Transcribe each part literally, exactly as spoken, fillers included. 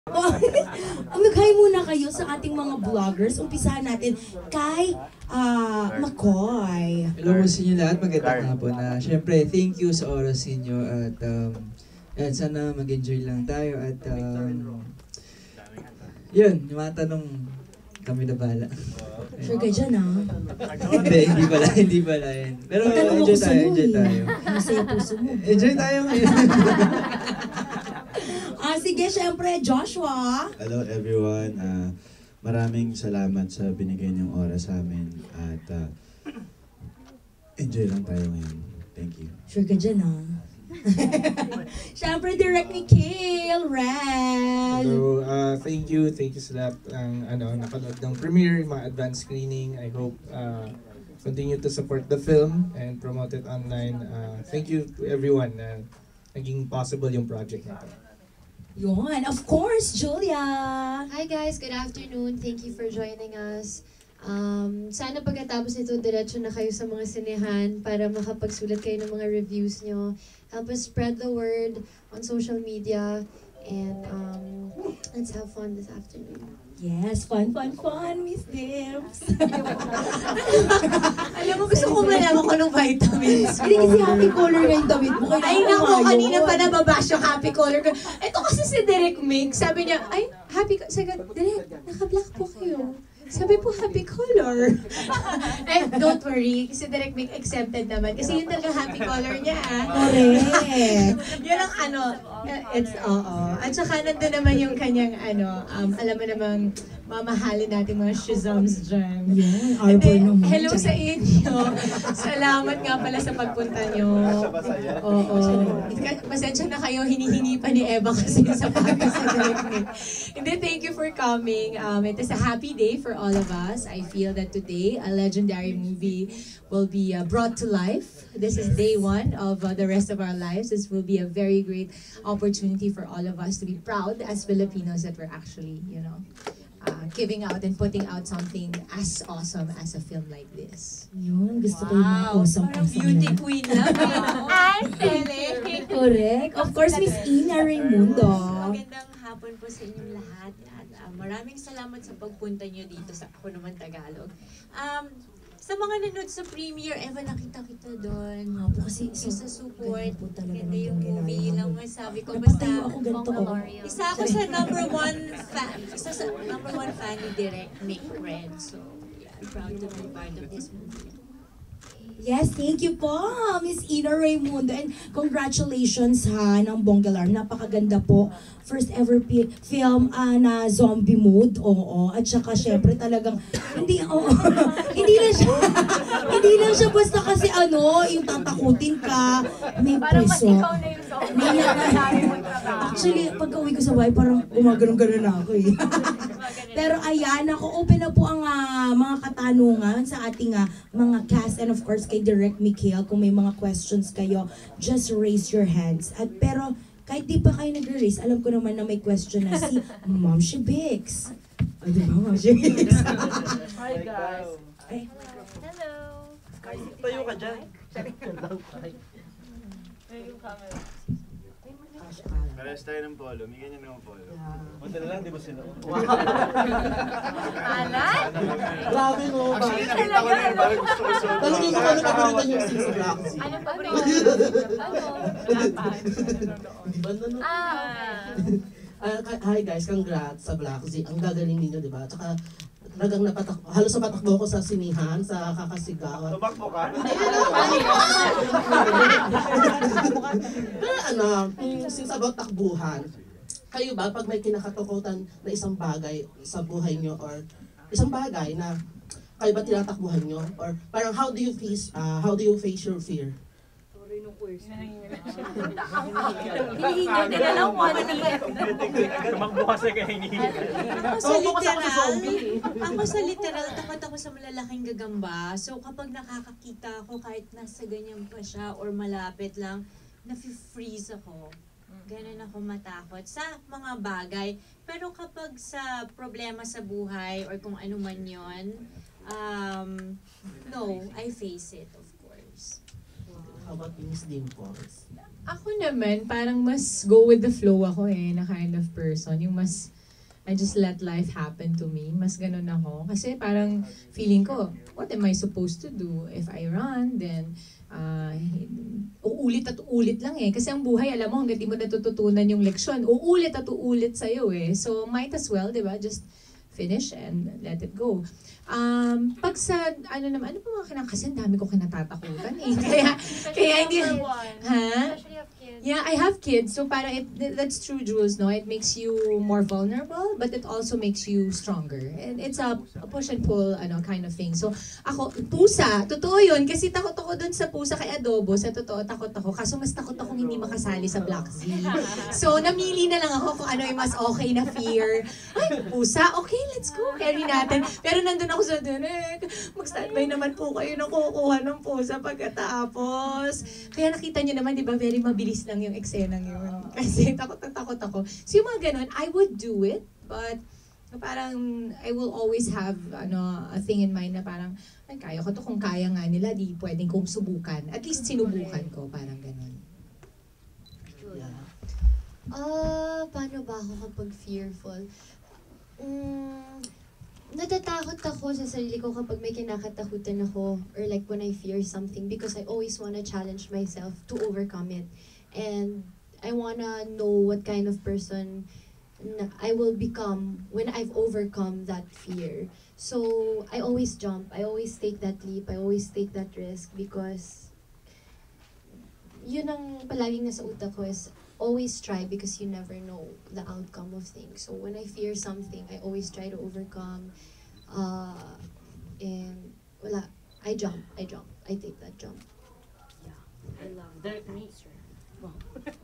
Mag-hi muna kayo sa ating mga vloggers. Umpisahan natin kay uh, McCoy. Hello po sa inyo lahat. Magandang hapon na. Siyempre, thank you sa oras ninyo at um, at sana mag-enjoy lang tayo at um, yun, yung mga tanong kami na bala. Sure ka dyan, ha? Hindi, hindi pala, hindi pala yan. Pero enjoy tayo, enjoy tayo. Masaya puso mo. Enjoy tayo ngayon. Ah, sige, syempre, Joshua. Hello everyone. Uh, maraming salamat sa binigay niyong oras sa amin at uh, enjoy lang tayo ngayon. Thank you. Sure ka dyan, ha? Syempre, Direk Mikhail Red. Hello, uh, thank you, thank you sa lahat ng ano, napanood ng premiere, mga advanced screening. I hope uh, continue to support the film and promote it online. Uh, thank you to everyone na naging possible yung project na ito. Yun, of course, Julia. Hi guys, good afternoon. Thank you for joining us. Um, sana pagkatapos nito, diretso na kayo sa mga sinehan para makapagsulat kayo ng mga reviews nyo. Help us spread the word on social media and um, let's have fun this afternoon. Yes, fun, fun, fun, Miss Dips. Alam mo, gusto ko malaman ko ng vitamins Hindi kasi happy color nga yung damit mo. Ay nako, kanina pa nababash yung happy color ko. Ito kasi si Direk Mig, sabi niya, ay, happy, sabi ko, Direk, naka-black po kayo. Sabi po, happy color. Eh, don't worry, kasi Direk Mig exempted naman. Kasi yun talaga happy color niya, ah. Correct. Yun ang ano, it's, oo. At saka nandun naman yung kanyang, ano, um, alam mo namang, mamahalin natin mga shizums dyan. Yan, arbor naman. Hello sa inyo. Salamat nga pala sa pagpunta nyo. Oo. Pasensya na kayo, hinihingi pa ni Eva kasi yung sapatos sa Direk Mig. Hindi, thank you for coming. Um, it is a happy day for all of us. I feel that today, a legendary movie will be uh, brought to life. This is day one of uh, the rest of our lives. This will be a very great opportunity for all of us to be proud as Filipinos that we're actually, you know, uh, giving out and putting out something as awesome as a film like this. Yun, gusto ko yung mga awesome-awesome Beauty na. queen lang. Ay, Sele! Correct. Of course, Miss Ina Raimundo. Magandang hapon po sa inyong lahat at uh, maraming salamat sa pagpunta nyo dito sa Ako Naman Tagalog. Um, sa mga nanood sa premiere, Eva, nakita kita doon. Nga po kasi Yung sa support, ganda po talaga ganda ng yung panggilan movie, namin. lang masabi ko. Basta, Napatayo ako ganito. Oh. isa ako sa number one fan, isa sa number one fan ni Direk, Mikhail Red. So, yeah, I'm proud to be part of this movie. Yes, thank you po, Miss Ina Raimundo. And congratulations ha, ng Bonggalar. Napakaganda po. First ever pi- film uh, na zombie mode. Oo. At saka syempre talagang, hindi, oo. hindi lang siya, hindi lang siya basta kasi ano, yung tatakutin ka, may preso. May Actually, pagka uwi ko sa bahay, parang gumagano'n-gano'n na ako eh. Pero ayan, ako open na po ang uh, mga katanungan sa ating uh, mga cast and of course kay Direk Mikhail. Kung may mga questions kayo, just raise your hands. At pero kahit di pa kayo nagre-raise, alam ko naman na may question na si Ma'am Shibix. O diba, Ma'am Shibix? Hi guys! Ay. Hello! Tayo ka dyan. Ay, yung camera. Parehas tayo ng polo. May ganyan ng polo. Punta na lang, di ba sila? Alan? Grabe no! Actually, nakita ko na yun. Parang gusto ko suot. Talagang ko ano paborito niyo si Black Sea. Ano pa rin? Ano? Di ba na no? Ah, Ah, hi guys, congrats sa Black Sea. Ang gagaling ninyo, di ba? Tsaka talagang napatak, halos napatakbo ko sa sinihan, sa kakasigawan. Tumakbo ka? Pero ano, mm, since about takbuhan, kayo ba pag may kinakatakutan na isang bagay sa buhay nyo or isang bagay na kayo ba tinatakbuhan nyo? Or parang how do you face, uh, how do you face your fear? hinihingal nila lang one minute. Tumakbo kasi kaya hinihingal. Ako sa literal, ako sa literal, takot ako sa malalaking gagamba. So kapag nakakakita ako, kahit nasa ganyan pa siya or malapit lang, nafe-freeze ako. Ganun ako matakot sa mga bagay. Pero kapag sa problema sa buhay or kung ano man yun, um, no, I face it, of course. How about Miss Dimples? Ako naman, parang mas go with the flow ako eh, na kind of person. Yung mas, I just let life happen to me. Mas ganun ako. Kasi parang feeling ko, what am I supposed to do? If I run, then uh, uulit at uulit lang eh. Kasi ang buhay, alam mo, hanggang di mo natututunan yung leksyon, uulit at uulit sa'yo eh. So might as well, di ba, just finish and let it go. Um, pag sa, ano naman, ano pa mga kinang, kasi ang dami ko kinatatakutan eh. Kaya, kaya hindi, ha? Yeah, I have kids, so parang it, that's true, Jules, no? It makes you more vulnerable, but it also makes you stronger. And it's a, a push and pull, ano, kind of thing. So, ako, pusa, totoo yun, kasi takot ako dun sa pusa kay Adobo, sa totoo, takot ako. Kaso mas takot akong hindi makasali sa Black Z. So, namili na lang ako kung ano yung mas okay na fear. Ay, pusa, okay, let's go, carry natin. Pero nandun ako sa Direk, mag-standby naman po kayo na kukuha ng pusa pagkatapos. Kaya nakita nyo naman, di ba, very mabilis lang yung eksenang yun. Kasi takot na takot ako. So yung mga ganun, I would do it, but parang I will always have ano a thing in mind na parang, ay, kaya ko to, kung kaya nga nila, di pwedeng kong subukan. At least sinubukan ko, parang ganun. Ah, uh, paano ba ako kapag fearful? Mm, natatakot ako sa sarili ko kapag may kinakatakutan ako, or like when I fear something, because I always wanna challenge myself to overcome it. And I wanna know what kind of person I will become when I've overcome that fear. So I always jump, I always take that leap, I always take that risk, because yun ang palaging nasa utak ko is always try, because you never know the outcome of things. So when I fear something, I always try to overcome, uh, and wala, I jump, I jump, I take that jump. Yeah, I love that answer. Wow.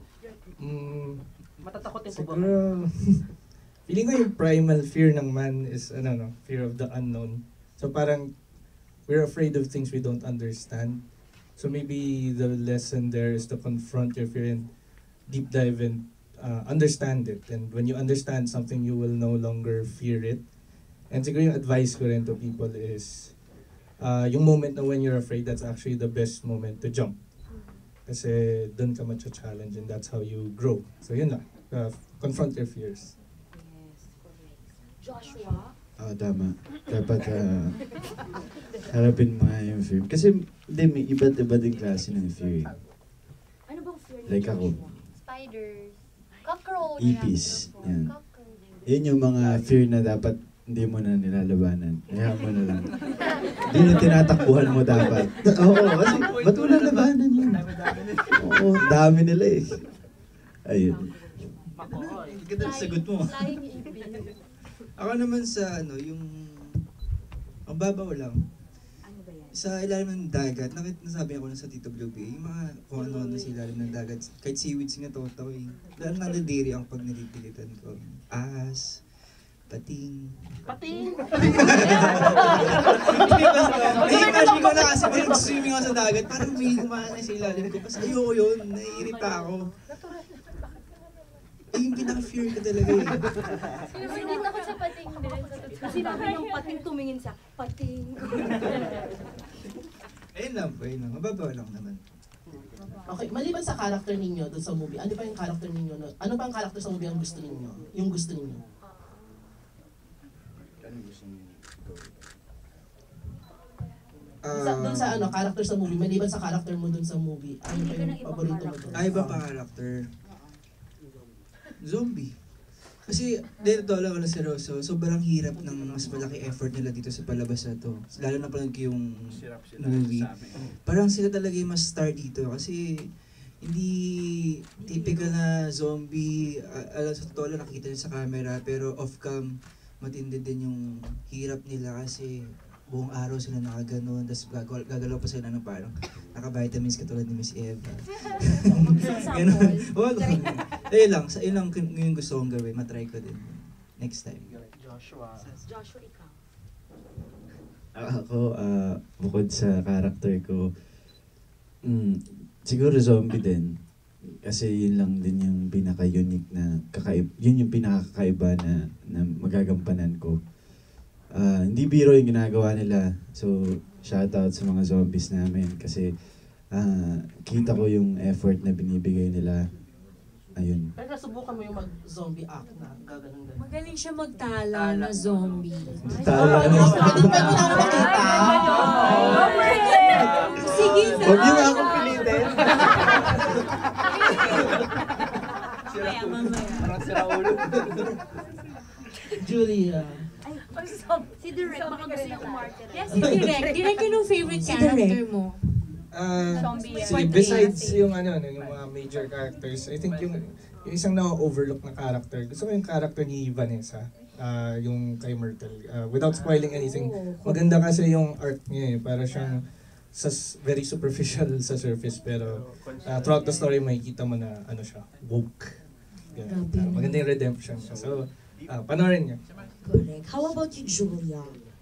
Mm, Matatakotin po ba? siguro, feeling ko yung primal fear ng man is, ano no, fear of the unknown. So parang, we're afraid of things we don't understand. So maybe the lesson there is to confront your fear and deep dive and uh, understand it. And when you understand something, you will no longer fear it. And siguro yung advice ko rin to people is, uh, yung moment na when you're afraid, that's actually the best moment to jump. Kasi doon ka matcha-challenge and that's how you grow. So yun lang, uh, confront your fears. Yes, correct. Joshua? Oo, tama. Dapat uh, harapin mo nga yung fear. Kasi hindi, may iba't iba din klase ng fear. eh. Ano bang fear ni Like ako, Joshua? Spiders, cockroach, ipis. Yan. cockroach. Yun yung mga fear na dapat hindi mo na nilalabanan. Kaya mo na lang. Hindi na tinatakbuhan mo dapat. Oo, kasi ba't mo lalabanan yun? Oo, dami nila eh. Ayun. Ganda ng sagot mo. Flying ipis. Ako naman sa ano, yung ang babaw lang. Ano ba yan? Sa ilalim ng dagat, nakita nasabi ako na sa Tito Blue Bay, yung mga kung ano-ano sa ilalim ng dagat, kahit seaweeds nga totoo eh. Dahil nadadiri ang pag nilipilitan ko. Ahas, pating. Pating! Na-imagine ko na kasi pag swimming ako sa dagat, parang may umaanay sa ilalim ko. Kasi ayoko yun, naiirita ako. Eh, yung pinaka-fear ko talaga eh. Sinunod ako sa pating din. Kasi nabi yung pating tumingin sa pating. Ayun lang po, ayun lang. Mababaw lang naman. Okay, maliban sa character ninyo doon sa movie, ano pa yung character ninyo? No? Ano pa ang character sa movie ang gusto ninyo? Yung gusto ninyo? Sa, doon sa ano, character sa movie, maliban sa character mo doon sa movie, ano pa yung paborito mo doon? Ay, iba pa character. Zombie. Kasi, dito lang ako na seryoso, sobrang hirap ng mas malaki effort nila dito sa palabas na to. Lalo na pala yung movie. Parang sila talaga yung mas star dito kasi hindi typical na zombie, uh, alam sa totoo lang nakikita nila sa camera, pero off-cam, matindi din yung hirap nila kasi buong araw sila nakaganon, tapos gagalaw, gagalaw pa sila ng parang naka-vitamins katulad ni Miss Eva. Ganon. Wag. Ayun lang, sa yun lang yung gusto kong gawin, matry ko din. Next time. Joshua. Joshua, ikaw. Ako, uh, bukod sa character ko, mm, siguro zombie din. Kasi yun lang din yung pinaka-unique na kakaib, yun yung pinaka-kakaiba na, na magagampanan ko. Uh, hindi biro yung ginagawa nila. So, shoutout sa mga zombies namin kasi ah, kita ko yung effort na binibigay nila. Ayun. Pero nasubukan mo yung mag-zombie act na gaganon ganun. Magaling siya magtala na zombie. Tala. Sige na. Huwag niyo nga akong pilitin. Mamaya, mamaya. Parang sira ulo. Julia. Si Direk, baka gusto niya umarte rin. Yes, si Direk. Direk yun yung favorite Si character Direk. mo. Ah, Zombie. si, besides yung ano, ano, yung mga major characters, I think yung, yung isang na-overlook na character, gusto ko yung character ni Vanessa, ah yung kay Myrtle. Ah, without spoiling anything, maganda kasi yung art niya eh, para siyang sa very superficial sa surface, pero ah, throughout the story makikita mo na ano siya, woke. Yeah. Ah, maganda yung redemption siya. So, ah, panoorin niyo. Correct. How about you, Julia?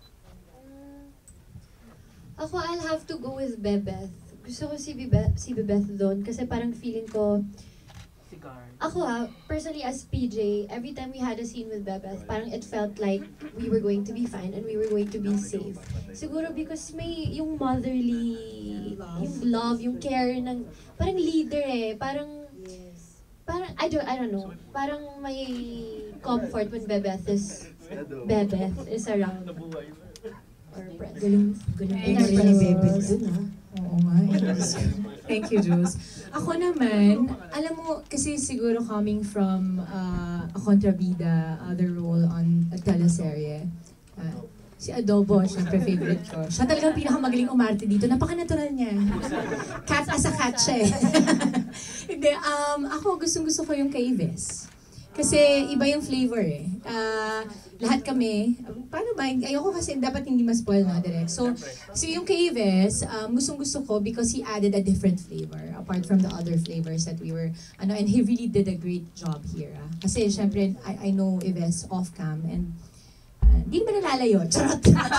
Ako, I'll have to go with Bebeth. Gusto ko si Bebeth, si Bebeth doon kasi parang feeling ko, Cigar. ako ha, personally as P J, every time we had a scene with Bebeth, parang it felt like we were going to be fine and we were going to be safe. Siguro because may yung motherly, yung love, yung care ng, parang leader eh, parang, parang, I don't, I don't know, parang may comfort when Bebeth is, Bebeth is around. Or present. Galing, galing Thank po rin ni you. Bebe dun, ha? Oo nga. eh. Thank you, Jules. Ako naman, alam mo, kasi siguro coming from uh, a kontrabida, other role on a teleserye, uh, si Adobo, syempre favorite ko. Siya talagang pinakamagaling umarte dito. Napaka-natural niya. Cat as a cat siya eh. Hindi, um, ako gustong-gusto ko yung kay Ives. Kasi iba yung flavor eh. Ah, lahat kami, paano ba? Ayoko kasi dapat hindi ma-spoil na direct. So, so yung kay Ives, um, gustong gusto ko because he added a different flavor apart from the other flavors that we were, ano, and he really did a great job here. Ah. Kasi syempre, I, I know Ives off-cam and hindi uh, naman nalalayo. Charot!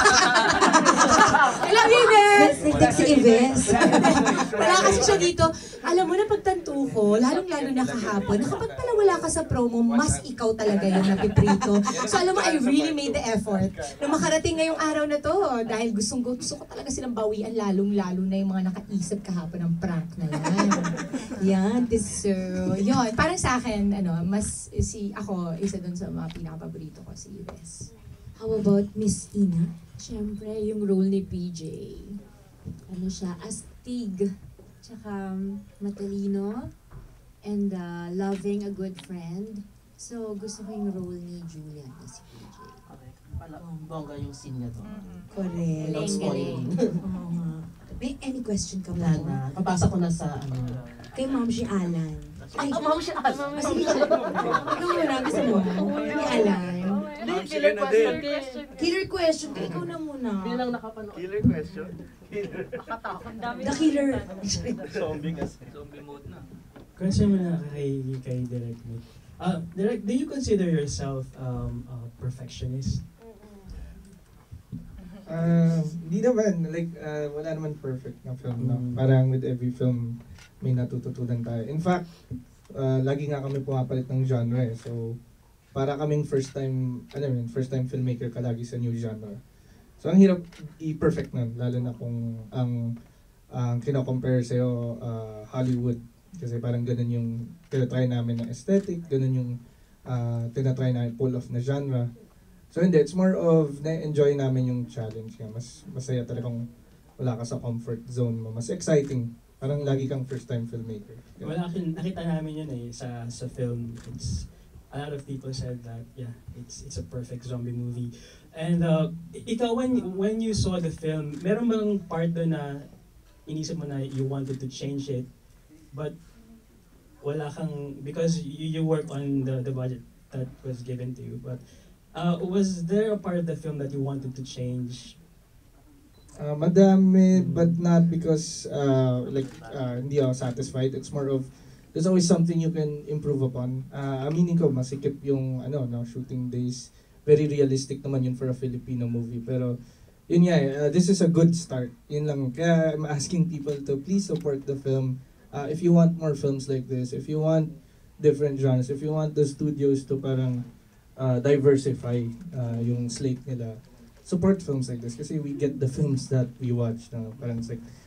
I love you, Ives! Nagdag si Ives. Wala kasi siya dito. Alam mo na pagtanto ko, lalong-lalo na kahapon, na kapag pala wala ka sa promo, mas ikaw talaga yung napiprito. So alam mo, I really made the effort na makarating ngayong araw na to dahil gustong gusto ko talaga silang bawian, lalong-lalo na yung mga nakaisip kahapon ng prank na yan. Yan, so, yun. Parang sa akin, ano, mas si ako, isa dun sa mga pinaka-paborito ko, si Ives. How about Miss Ina? Siyempre, yung role ni P J. Ano siya, astig. Tsaka matalino. And uh, loving a good friend. So, gusto ko yung role ni Julian na si P J. Okay. Pala, bongga yung scene niya to. Correct. Without spoiling. Oo nga. May any question ka Wala ba? na. Papasa ko na sa ano. Kay Ma'am si Alan. Ay, Ah, ma'am siya. ah, sige siya. Ikaw muna, gusto mo? Ni Alan. Ma'am, sige na din. Killer question, kaya ikaw na muna. Bilang nakapanood. Killer question. Nakatakot. Ang dami The killer. Zombie kasi. Zombie mode na. Question mo na kay, kay Direk. Uh, Direk, do you consider yourself um, a perfectionist? Ah, hindi naman, like, ah, wala naman perfect na film, no? Mm. Parang with every film, may natututunan tayo. In fact, ah, lagi nga kami pumapalit ng genre eh. So, para kaming first time, ano yun, first time filmmaker ka lagi sa new genre. So, ang hirap i-perfect nun, lalo na kung ang ang kino-compare sa'yo ah, Hollywood. Kasi parang ganun yung tinatry namin na aesthetic, ganun yung ah, tinatry namin pull off na genre. So hindi, it's more of na-enjoy namin yung challenge nga. Mas masaya talaga kung wala ka sa comfort zone mo. Mas exciting. Parang lagi kang first time filmmaker. Well, akin, nakita namin yun eh sa sa film. It's a lot of people said that yeah, it's it's a perfect zombie movie. And uh, ikaw when when you saw the film, meron bang part doon na inisip mo na you wanted to change it, but wala kang because you, you work on the the budget that was given to you, but uh, was there a part of the film that you wanted to change? Uh, madami, but not because uh, like uh, hindi ako satisfied. It's more of there's always something you can improve upon. Uh, aminin ko, masikip yung ano, no, shooting days. Very realistic naman yun for a Filipino movie. Pero yun nga, uh, this is a good start. Yun lang. Kaya I'm asking people to please support the film. Uh, if you want more films like this, if you want different genres, if you want the studios to parang uh, diversify uh, yung slate nila, support films like this kasi we get the films that we watch. No? Parang it's like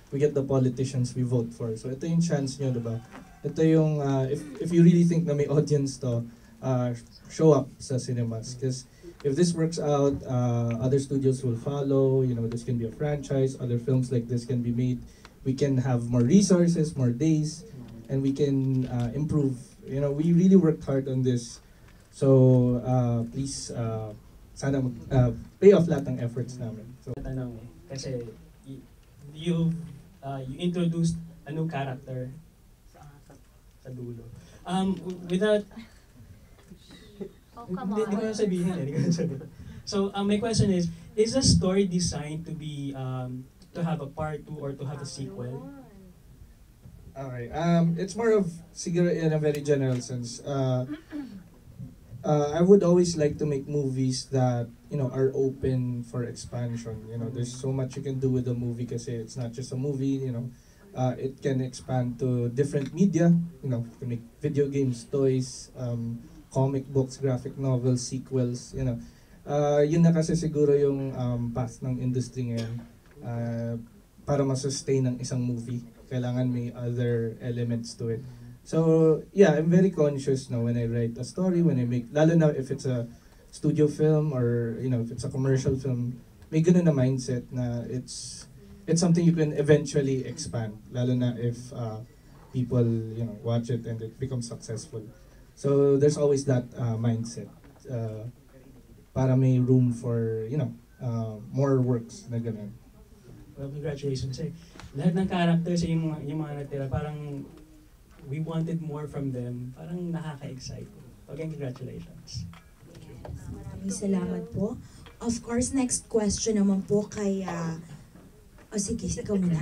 we get the politicians we vote for. So ito yung chance nyo, diba? Ito yung, uh, if, if you really think na may audience to, uh, show up sa cinemas. Because if this works out, uh, other studios will follow, you know, this can be a franchise, other films like this can be made. We can have more resources, more days, and we can uh, improve. You know, we really worked hard on this. So, uh, please, uh, sana mag, uh, pay off lahat ng efforts namin. So, Tanong eh, kasi y- you uh, you introduced a new character sa, sa, sa dulo. Um, w- without Oh, come Hindi, hindi ko on. na sabihin eh, hindi ko na sabihin. So, um, my question is, is the story designed to be, um, to have a part two or to have a sequel? okay, um, it's more of, siguro in a very general sense, uh, uh, I would always like to make movies that, you know, are open for expansion. You know, there's so much you can do with a movie kasi it's not just a movie, you know. Uh, it can expand to different media, you know, to make video games, toys, um, comic books, graphic novels, sequels, you know. Uh, yun na kasi siguro yung um, path ng industry ngayon. Uh, para ma-sustain ng isang movie, kailangan may other elements to it. So, yeah, I'm very conscious now when I write a story, when I make, lalo na if it's a studio film or, you know, if it's a commercial film, may ganun na mindset na it's it's something you can eventually expand, lalo na if uh, people, you know, watch it and it becomes successful. So there's always that uh, mindset uh, para may room for, you know, uh, more works na ganun. Well, congratulations. Eh, lahat ng characters, eh, yung, mga- yung mga natira, parang we wanted more from them. Parang nakaka-excite. Again, congratulations. Maraming salamat po. Of course, next question naman po kay... Uh, oh, sige, ikaw muna.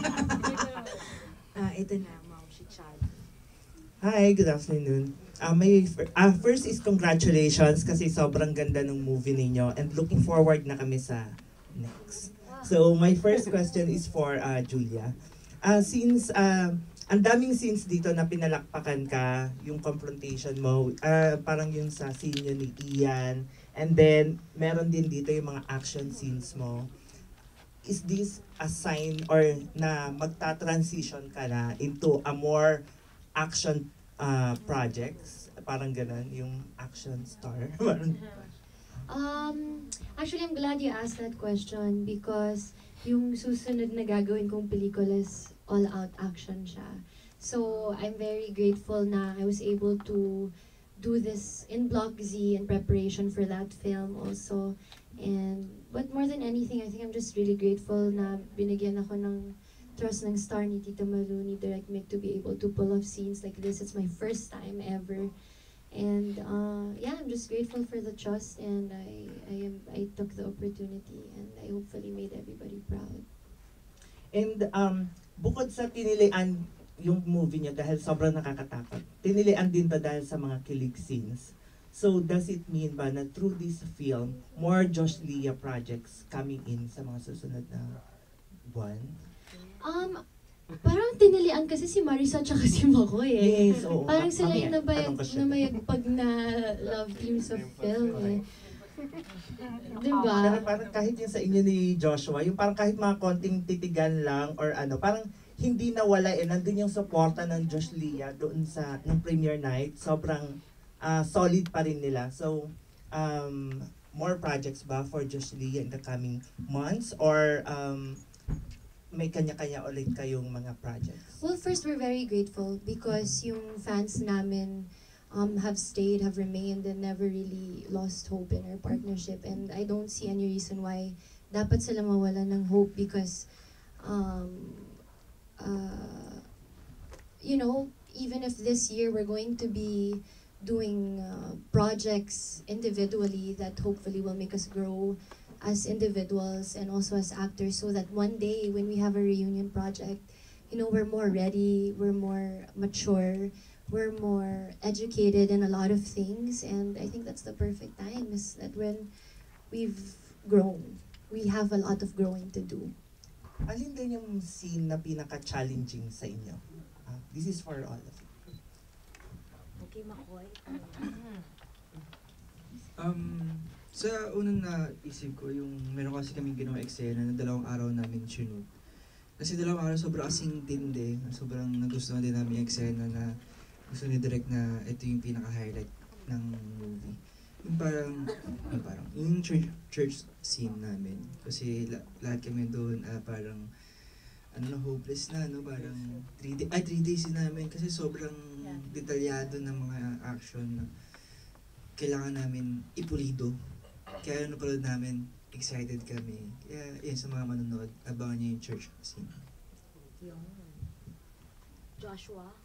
Ah, ito na, Ma'am Shichad. Hi, good afternoon. Uh, may, uh, first is congratulations kasi sobrang ganda ng movie ninyo and looking forward na kami sa next. So my first question is for uh, Julia. Uh, since uh, ang daming scenes dito na pinalakpakan ka, yung confrontation mo, uh, parang yung sa scene yun ni Ian, and then meron din dito yung mga action scenes mo. Is this a sign or na magta-transition ka na into a more action uh, projects? Parang ganun, yung action star. Um, actually, I'm glad you asked that question because yung susunod na gagawin kong pelikula is all-out action siya. So, I'm very grateful na I was able to do this in Block Z in preparation for that film also. And, but more than anything, I think I'm just really grateful na binigyan ako ng trust ng star ni Tito Malu, ni Direk Mick to be able to pull off scenes like this. It's my first time ever. And uh, yeah, I'm just grateful for the trust, and I I am I took the opportunity, and I hopefully made everybody proud. And um, bukod sa tinilian yung movie niya dahil sobrang nakakatakot, tinilian din to dahil sa mga kilig scenes. So does it mean ba na through this film, more Josh Leah projects coming in sa mga susunod na buwan? Um, parang tinilian kasi si Marisa tsaka si Makoy eh. Yes, oo. Parang sila Mamaya, yung nabayag, tanong ko siya. namayagpag na love team sa film eh. Diba? Pero parang kahit yung sa inyo ni Joshua, yung parang kahit mga konting titigan lang or ano, parang hindi nawala eh. Nandun yung suporta ng Josh Leah doon sa ng premiere night. Sobrang ah, solid pa rin nila. So, um, more projects ba for Josh Leah in the coming months? Or um, may kanya-kanya ulit kayong mga projects? Well, first, we're very grateful because yung fans namin um, have stayed, have remained, and never really lost hope in our partnership. And I don't see any reason why dapat sila mawala ng hope because, um, uh, you know, even if this year we're going to be doing uh, projects individually that hopefully will make us grow as individuals and also as actors, so that one day when we have a reunion project, you know, we're more ready, we're more mature, we're more educated in a lot of things, and I think that's the perfect time, is that when we've grown, we have a lot of growing to do. Alin din yung scene na pinaka-challenging sa inyo? Ah, this is for all of you. Okay, Makoy. Um, sa unang naisip ko, yung meron kasi kaming ginawa eksena na dalawang araw namin sinut. Kasi dalawang araw sobrang kasing tindi. Sobrang nagustuhan din namin yung eksena na gusto ni Direk na ito yung pinaka-highlight ng movie. Yung parang, yung parang, yung church, church scene namin. Kasi la, lahat kami doon, ah, parang, ano na, hopeless na, no? Parang, three, day, ay, three days din namin. Kasi sobrang detalyado ng mga action na kailangan namin ipulido. Kaya napanood namin, excited kami. Kaya, yun, sa mga manonood, abangan niyo yung church scene. Yung Joshua.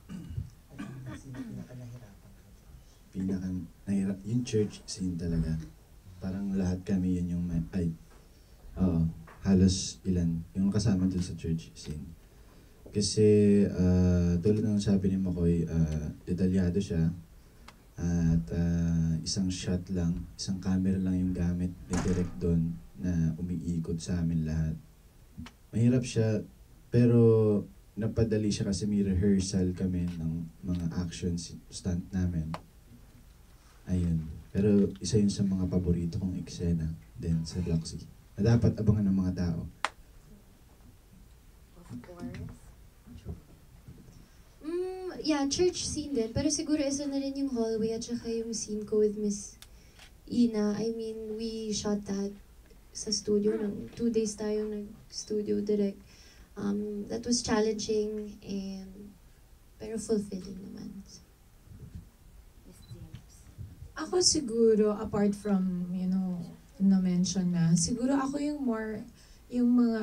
Pinaka nahirap yung church scene talaga. Parang lahat kami yun yung may, ay oo, halos ilan yung kasama dun sa church scene. Kasi uh, tulad ng sabi ni Makoy, uh, detalyado siya at uh, isang shot lang, isang camera lang yung gamit ni Direk doon na umiikot sa amin lahat. Mahirap siya pero napadali siya kasi may rehearsal kami ng mga action stunt namin. Ayun. Pero isa yun sa mga paborito kong eksena din sa Bloxy na dapat abangan ng mga tao. Of course. Mm, yeah, church scene din. Pero siguro isa na rin yung hallway at saka yung scene ko with Miss Ina. I mean, we shot that sa studio. Nang two days tayo nag-studio direct. Um, that was challenging and pero fulfilling naman. Ako siguro, apart from, you know, na-mention na, siguro ako yung more, yung mga,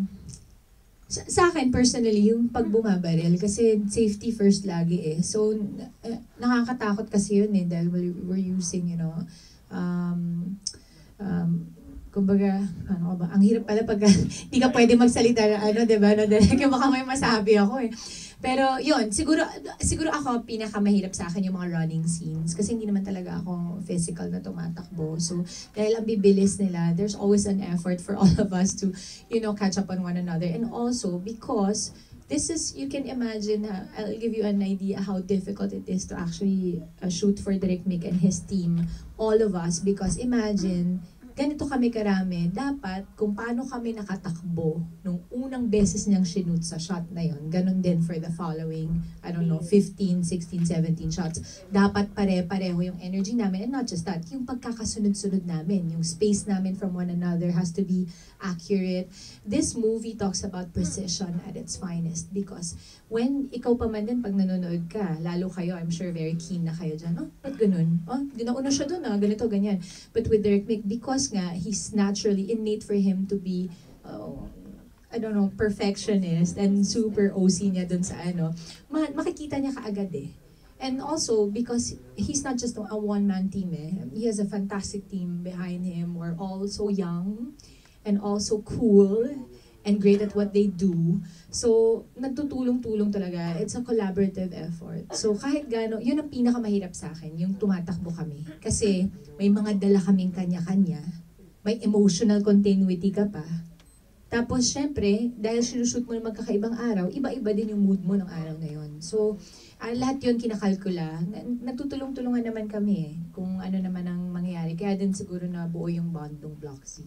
sa, sa akin personally, yung pagbumabaril, kasi safety first lagi eh. So, uh, nakakatakot kasi yun eh, dahil we're using, you know, um, um, kumbaga, ano ba, ang hirap pala pag hindi ka pwede magsalita na ano, di ba, no, Direk, baka may masabi ako eh. Pero yun, siguro siguro ako pinakamahirap sa akin yung mga running scenes kasi hindi naman talaga ako physical na tumatakbo. So dahil ang bibilis nila, there's always an effort for all of us to, you know, catch up on one another. And also because this is, you can imagine, uh, I'll give you an idea how difficult it is to actually uh, shoot for Direk Mick and his team, all of us, because imagine, ganito kami karami, dapat kung paano kami nakatakbo nung unang beses niyang shoot sa shot na yon, ganun din for the following, I don't know, fifteen, sixteen, seventeen shots. Dapat pare-pareho yung energy namin, and not just that, yung pagkakasunod-sunod namin, yung space namin from one another has to be accurate. This movie talks about precision at its finest because when ikaw pa man din pag nanonood ka, lalo kayo, I'm sure very keen na kayo dyan, oh, ba't ganun? Oh, ginauna siya dun ah, ganito, ganyan. But with Direk Mick, because nga, he's naturally innate for him to be, uh, I don't know, perfectionist and super O C niya dun sa ano, ma makikita niya kaagad eh. And also, because he's not just a one-man team eh, he has a fantastic team behind him. We're all so young and also cool and great at what they do. So, nagtutulong-tulong talaga. It's a collaborative effort. So, kahit gano, yun ang pinakamahirap sa akin, yung tumatakbo kami. Kasi, may mga dala kaming kanya-kanya. May emotional continuity ka pa. Tapos, syempre, dahil sinushoot mo ng magkakaibang araw, iba-iba din yung mood mo ng araw na yun. So, uh, lahat yun kinakalkula. Nagtutulong-tulungan naman kami eh, kung ano naman ang mangyayari. Kaya din siguro na buo yung bond ng Bloxy.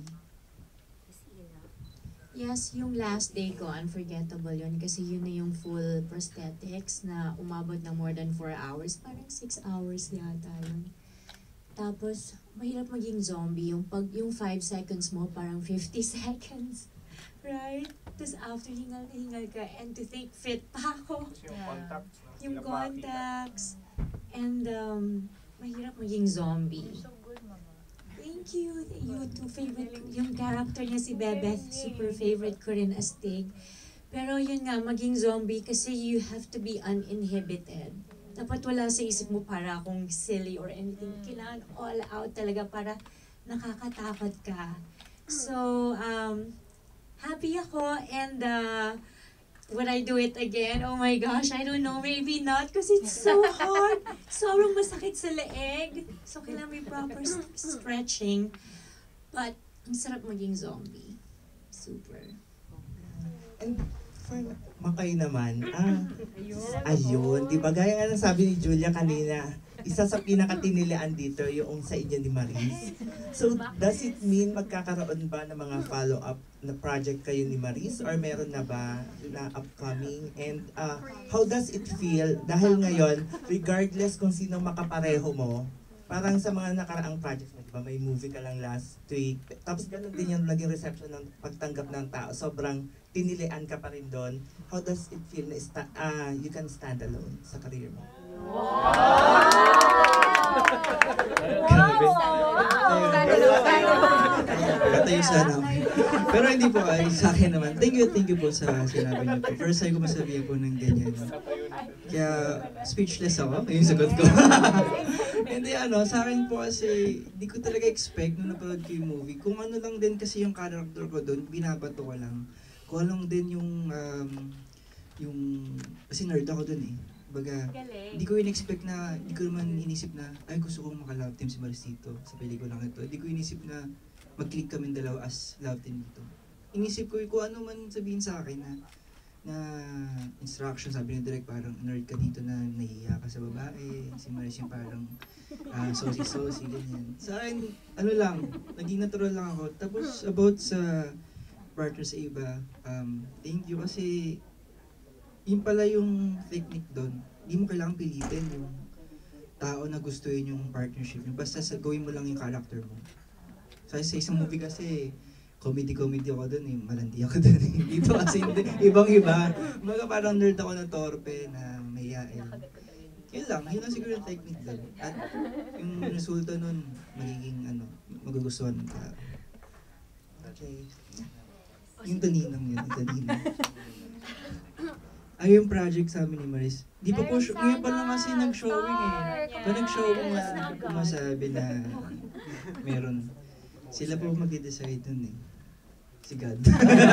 Yes, yung last day ko, unforgettable yun kasi yun na yung full prosthetics na umabot na more than four hours. Parang six hours yata yun. Tapos, mahirap maging zombie. Yung pag yung five seconds mo, parang fifty seconds. Right? Tapos after hingal na hingal ka, and to think fit pa ako. Yeah. Yung contacts. And um, mahirap maging zombie. Thank you. You two favorite, yung character niya si Bebeth, super favorite ko rin as Tig. Pero yun nga, maging zombie kasi you have to be uninhibited. Dapat wala sa isip mo para akong silly or anything. Kailangan all out talaga para nakakatakot ka. So, um, happy ako and uh, would I do it again? Oh my gosh, I don't know. Maybe not because it's so hard. Sobrang masakit sa leeg. So, kailangan may proper st- stretching. But, ang sarap maging zombie. Super. And for Makay naman, ah, ayun, di ba? Gaya nga ng sabi ni Julia kanina, isa sa pinakatinilian dito yung sa inyo ni Maris. So, does it mean magkakaroon ba ng mga follow-up na project kayo ni Maris? Or meron na ba na upcoming? And uh, how does it feel? Dahil ngayon, regardless kung sino makapareho mo, parang sa mga nakaraang projects mo, di ba? May movie ka lang last week. Tapos ganun din yung naging reception ng pagtanggap ng tao. Sobrang tinilian ka pa rin doon. How does it feel na sta- uh, you can stand alone sa career mo? Tayo sana. Pero hindi po, ay sa akin naman. Thank you, thank you po sa sinabi niyo po. First time ko masabihan po ng ganyan. Kaya speechless ako, yung sagot ko. Hindi ano, sa akin po kasi, di ko talaga expect nung napanood ko yung movie. Kung ano lang din kasi yung character ko doon, binabato ko lang. Kung anong din yung, um, yung, kasi nerd ako doon eh. Baga, hindi ko in-expect na, hindi ko naman inisip na, ay gusto kong maka-love team si Maris dito sa pelikulang ito. Hindi ko inisip na mag-click kami dalawa as love team dito. Inisip ko kung ano man sabihin sa akin na, na instruction, sabi ni Direk, parang nerd ka dito na nahihiya ka sa babae, si Maris yung parang uh, sosi-sosi, ganyan. Sa akin, ano lang, naging natural lang ako. Tapos about sa partner sa iba, um, thank you kasi yun pala yung technique doon. Hindi mo kailangang pilitin yung tao na gusto yun yung partnership nyo. Basta sa, gawin mo lang yung character mo. So, sa isang movie kasi, comedy-comedy ako doon eh. Malandi ako doon eh. Dito kasi hindi. Ibang-iba. Mga parang nerd ako na torpe, na mayayain. Yun lang. Yun lang siguro yung technique doon. At yung resulta nun, magiging ano, magugustuhan ng tao. Okay. Yung taninang yun. Yung taninang. Ay, yung project sa amin ni Maris. Di pa po, ngayon pa lang kasi nag-showing eh. Pa nag-showing na masabi na meron. Sila po mag-decide dun eh. Si God.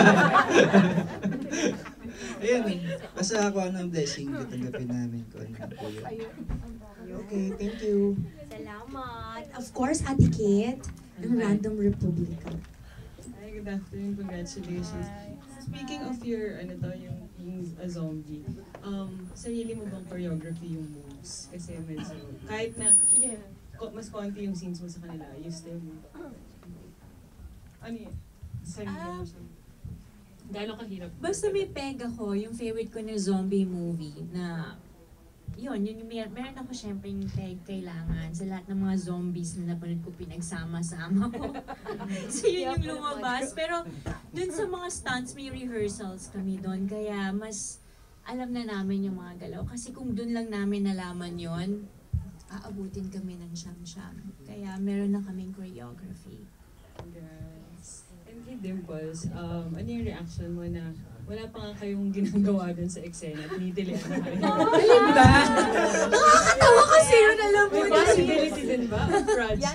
Ayun eh. Basta ako anong blessing katanggapin namin ko ano po yun. Okay, thank you. Salamat. Of course, Ate Kate, ng Random Republica. Hi, good afternoon. Congratulations. Speaking of your, ano to, yung, yung a zombie, um, sarili mo bang choreography yung moves? Kasi medyo, kahit na ko, mas konti yung scenes mo sa kanila, you still move. Ano yun? Sarili mo siya. Gano'ng kahirap? Basta may peg ako, yung favorite ko na zombie movie na yun, yun yung mer meron ako syempre yung peg kailangan sa lahat ng mga zombies na napanood ko pinagsama-sama ko. So yun yung lumabas. Pero dun sa mga stunts, may rehearsals kami doon. Kaya mas alam na namin yung mga galaw. Kasi kung dun lang namin nalaman yon, aabutin kami ng siyam-siyam. Kaya meron na kaming choreography. Yes. And kay Dimples, um, ano yung reaction mo na wala pa nga kayong ginagawa dun sa eksena, tinitilian na kayo? Alin ba? Nakakatawa kasi yun, alam mo. May possibility din ba? Project?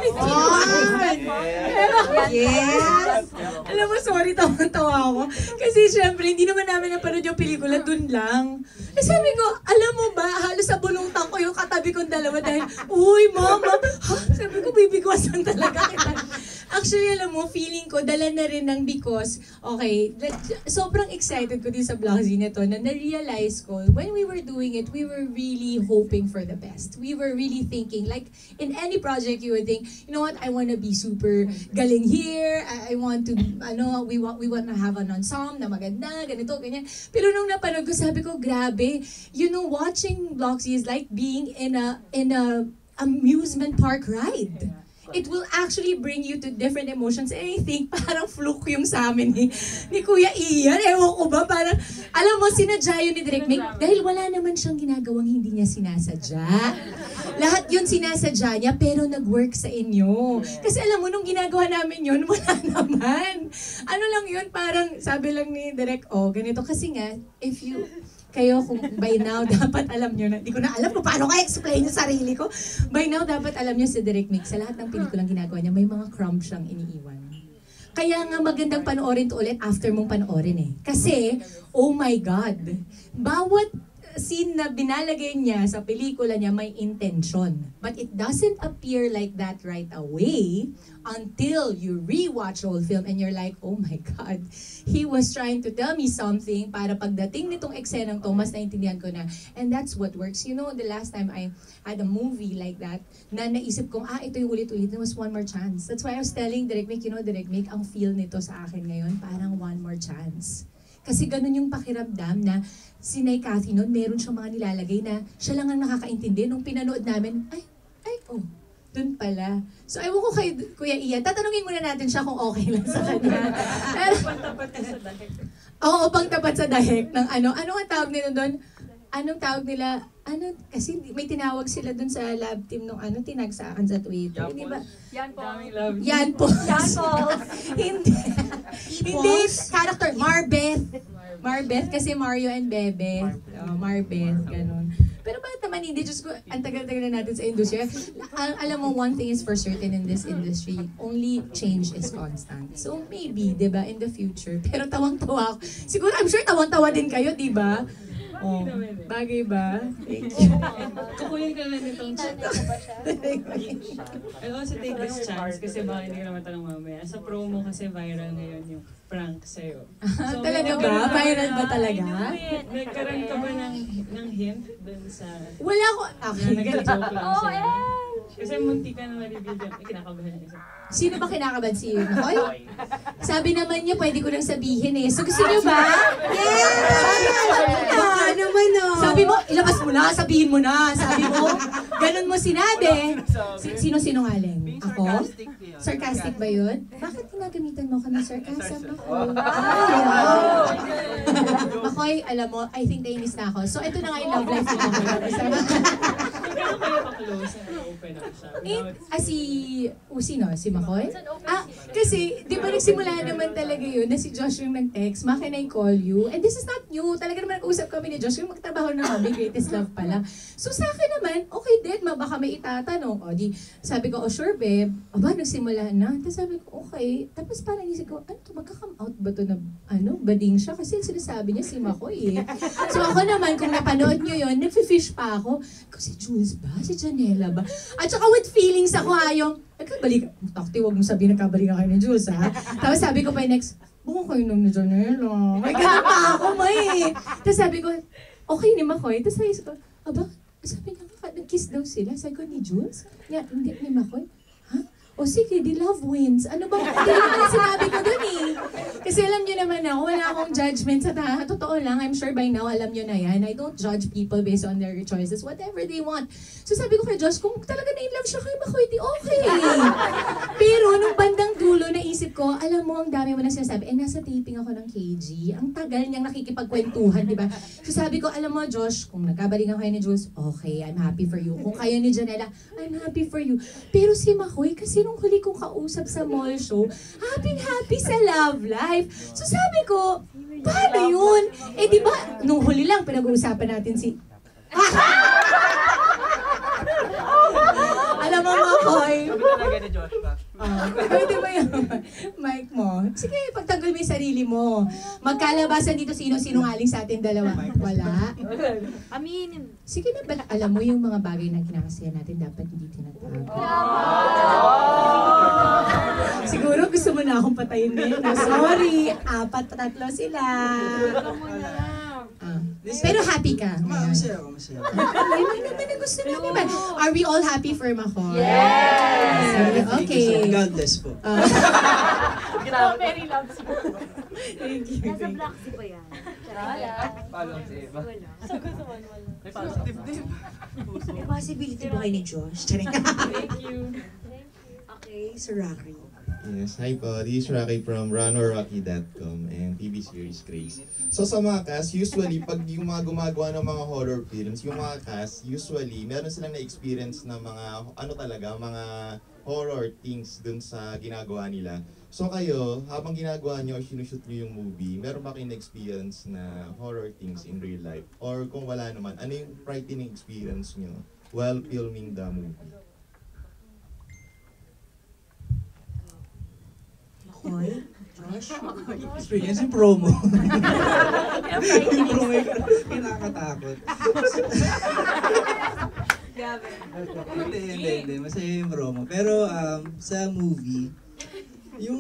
Yes! Alam mo, sorry, tawang-tawa ako. Kasi syempre, hindi naman namin napanood yung pelikula dun lang. Eh sabi ko, alam mo ba, halos sa buluntan ko yung katabi kong dalawa dahil, uy, mama, ha? Sabi ko, bibigwasan talaga kita. Actually, alam mo, feeling ko, dala na rin ng because, okay, sobrang excited ko din sa Blogsy na to, na na-realize ko, when we were doing it, we were really hoping for the best. We were really thinking, like, in any project, you would think, you know what, I want to be super galing here, I, I want to, ano, we want, we want to have an ensemble na maganda, ganito, ganyan. Pero nung napanood ko, sabi ko, grabe, you know, watching Blogsy is like being in a, in a amusement park ride. It will actually bring you to different emotions. And I think parang fluke yung sa amin ni, ni Kuya Ian. Ewan ko ba, parang, alam mo, sinadya yun ni Direk Mick dahil wala naman siyang ginagawang hindi niya sinasadya. Lahat yun sinasadya niya, pero nag-work sa inyo. Kasi alam mo, nung ginagawa namin yun, wala naman. Ano lang yun, parang sabi lang ni Direk, oh, ganito. Kasi nga, if you... Kayo, kung by now, dapat alam nyo na, di ko na alam kung paano ka explain yung sarili ko. By now, dapat alam nyo si Direk Mick, sa lahat ng pelikulang ginagawa niya, may mga crumbs siyang iniiwan. Kaya nga magandang panoorin to ulit after mong panoorin eh. Kasi, oh my God, bawat scene na binalagay niya sa pelikula niya may intention. But it doesn't appear like that right away until you rewatch the whole film and you're like, oh my God, he was trying to tell me something para pagdating nitong eksenang to, mas naintindihan ko na. And that's what works. You know, the last time I had a movie like that, na naisip kong, ah, ito yung ulit-ulit, there was one more chance. That's why I was telling Direk, you know, Direk, ang feel nito sa akin ngayon, parang one more chance. Kasi ganun yung pakiramdam na si Nay Cathy noon, meron siyang mga nilalagay na siya lang ang nakakaintindi. Nung pinanood namin, ay, ay, oh, dun pala. So, ewan ko kay Kuya Ian, tatanungin muna natin siya kung okay lang sa kanya. Pangtapat sa dahek. Oo, pangtapat sa dahek ng ano. Ano ang tawag nila doon? Anong tawag nila? Ano, kasi may tinawag sila doon sa lab team nung ano, tinagsakan sa Twitter. Hindi ba? Yan po. Yan po. Yan po. Hindi. Hindi. Character. Marbeth. Marbeth kasi Mario and Bebe. Oh, Marbeth. Ganun. Pero bakit naman hindi? Diyos ko, ang tagal-tagal na natin sa industriya. Al- alam mo, one thing is for certain in this industry, only change is constant. So maybe, di ba, in the future. Pero tawang-tawa ako. Siguro, I'm sure tawang-tawa din kayo, di ba? Oh, bagay ba? Thank you. Kukunin ka na nitong chat. I also take this chance kasi baka hindi ka naman tanong mamaya. Sa promo kasi viral ngayon yung prank sa'yo. So, Talaga ba? Viral ba talaga? Nagkaroon ka ba ng, ng hint dun sa... Wala ko. Okay, na nag-joke lang Oh, siya? eh! Kasi munti ka na ma-reveal dyan. Ay, kinakabahan niya. Sino ba kinakabahan si Mikhail? Sabi naman niya, pwede ko lang sabihin eh. So gusto niyo ba? Yes! Baka naman oh. Sabi mo, ilabas mo na, sabihin mo na. Sabi mo, ganun mo sinabi. Si- sino sinungaling? Ako? Sarcastic ba yun? Bakit ginagamitan mo ka ng sarcasm ako? Makoy, alam mo, I think nainis na ako. So ito na nga yung love life ko. Kaya kayo pa-close na open up siya? Eh, ah, si... O, sino? Si Makoy? Ah, kasi, di ba nagsimula naman talaga yun na si Josh yung nag-text, Ma, can I call you? And this is not new. Talaga naman nag-usap kami ni Josh yung magtrabaho na kami, greatest love pala. So sa akin naman, okay din, ma, baka may itatanong. O di, sabi ko, oh sure babe. Aba, nagsimula na. Tapos sabi ko, okay. Tapos parang isip ko, ano to, magka-come out ba to na, ano, bading siya? Kasi sinasabi niya si Makoy eh. So ako naman, kung napanood nyo yun, nag-fish pa ako. Kung si Jules ba? Si Janela ba? At saka with feelings ako ha, yung, nagkabalik, takti, huwag mo sabihin nagkabalik kayo ni Jules ha. Tapos sabi ko pa yung next, buko kayo nung ni Janela. May ganun pa ako, may. Tapos sabi ko, okay ni Makoy. Tapos sabi ko, aba, sabi niya, nag-kiss daw sila. Sabi ko, ni Jules? Yeah, hindi ni Makoy. Ha? O sige, the love wins. Ano ba? Hindi naman sinabi ko dun eh. Kasi alam nyo naman ako, wala akong judgment sa taha. Totoo lang, I'm sure by now, alam nyo na yan. I don't judge people based on their choices, whatever they want. So sabi ko kay Josh, kung talaga na-in-love siya kay Makoy, di okay. Pero nung bandang dulo, naisip ko, alam mo, ang dami mo na sinasabi, eh nasa taping ako ng K G. Ang tagal niyang nakikipagkwentuhan, di ba? So sabi ko, alam mo Josh, kung nagkabalingan kayo ni Jules, okay, I'm happy for you. Kung kayo ni Janela, I'm happy for you. Pero si Makoy, kasi nung huli kong kausap sa mall show, happy-happy sa love life. So sabi ko, paano yun? Eh di ba, nung huli lang, pinag-uusapan natin si... Alam mo, Makoy. Sabi talaga ni Josh pa. Ah, pwede ba yung mic mo? Sige, pagtanggol mo yung sarili mo. Magkalabasan dito sino-sinungaling sa atin dalawa. Wala. Aminin. Sige na, but alam mo yung mga bagay na kinakasaya natin dapat hindi tinatago. Siguro gusto mo na akong patayin ngayon. No? Sorry, apat, tatlo sila. Ah. Pero happy ka. Ma, masaya ako, masaya ako. Ayun naman ang gusto natin ba? Are we all happy for Makoy? Yes! Okay. God bless po. Ah. Strawberry loves you. Thank you. Nasa black sea pa yan. Wala. Paano si Eva? Wala. May positive din. May possibility ba kayo ni Josh? Charing. Thank you. Okay, Sir Rocky. Yes, hi po. This is Rocky from run or rocky dot com and T V series Grace. So sa mga cast, usually pag yung mga gumagawa ng mga horror films, yung mga cast, usually meron silang na-experience na mga, ano talaga, mga horror things dun sa ginagawa nila. So kayo, habang ginagawa nyo or sinushoot nyo yung movie, meron ba kayong experience na horror things in real life? Or kung wala naman, ano yung frightening experience nyo while filming the movie? Makoy? Josh? Experience yung promo. Yung promo yung kinakatakot. Hindi, hindi, hindi. Masaya yung promo. Pero um, sa movie, yung...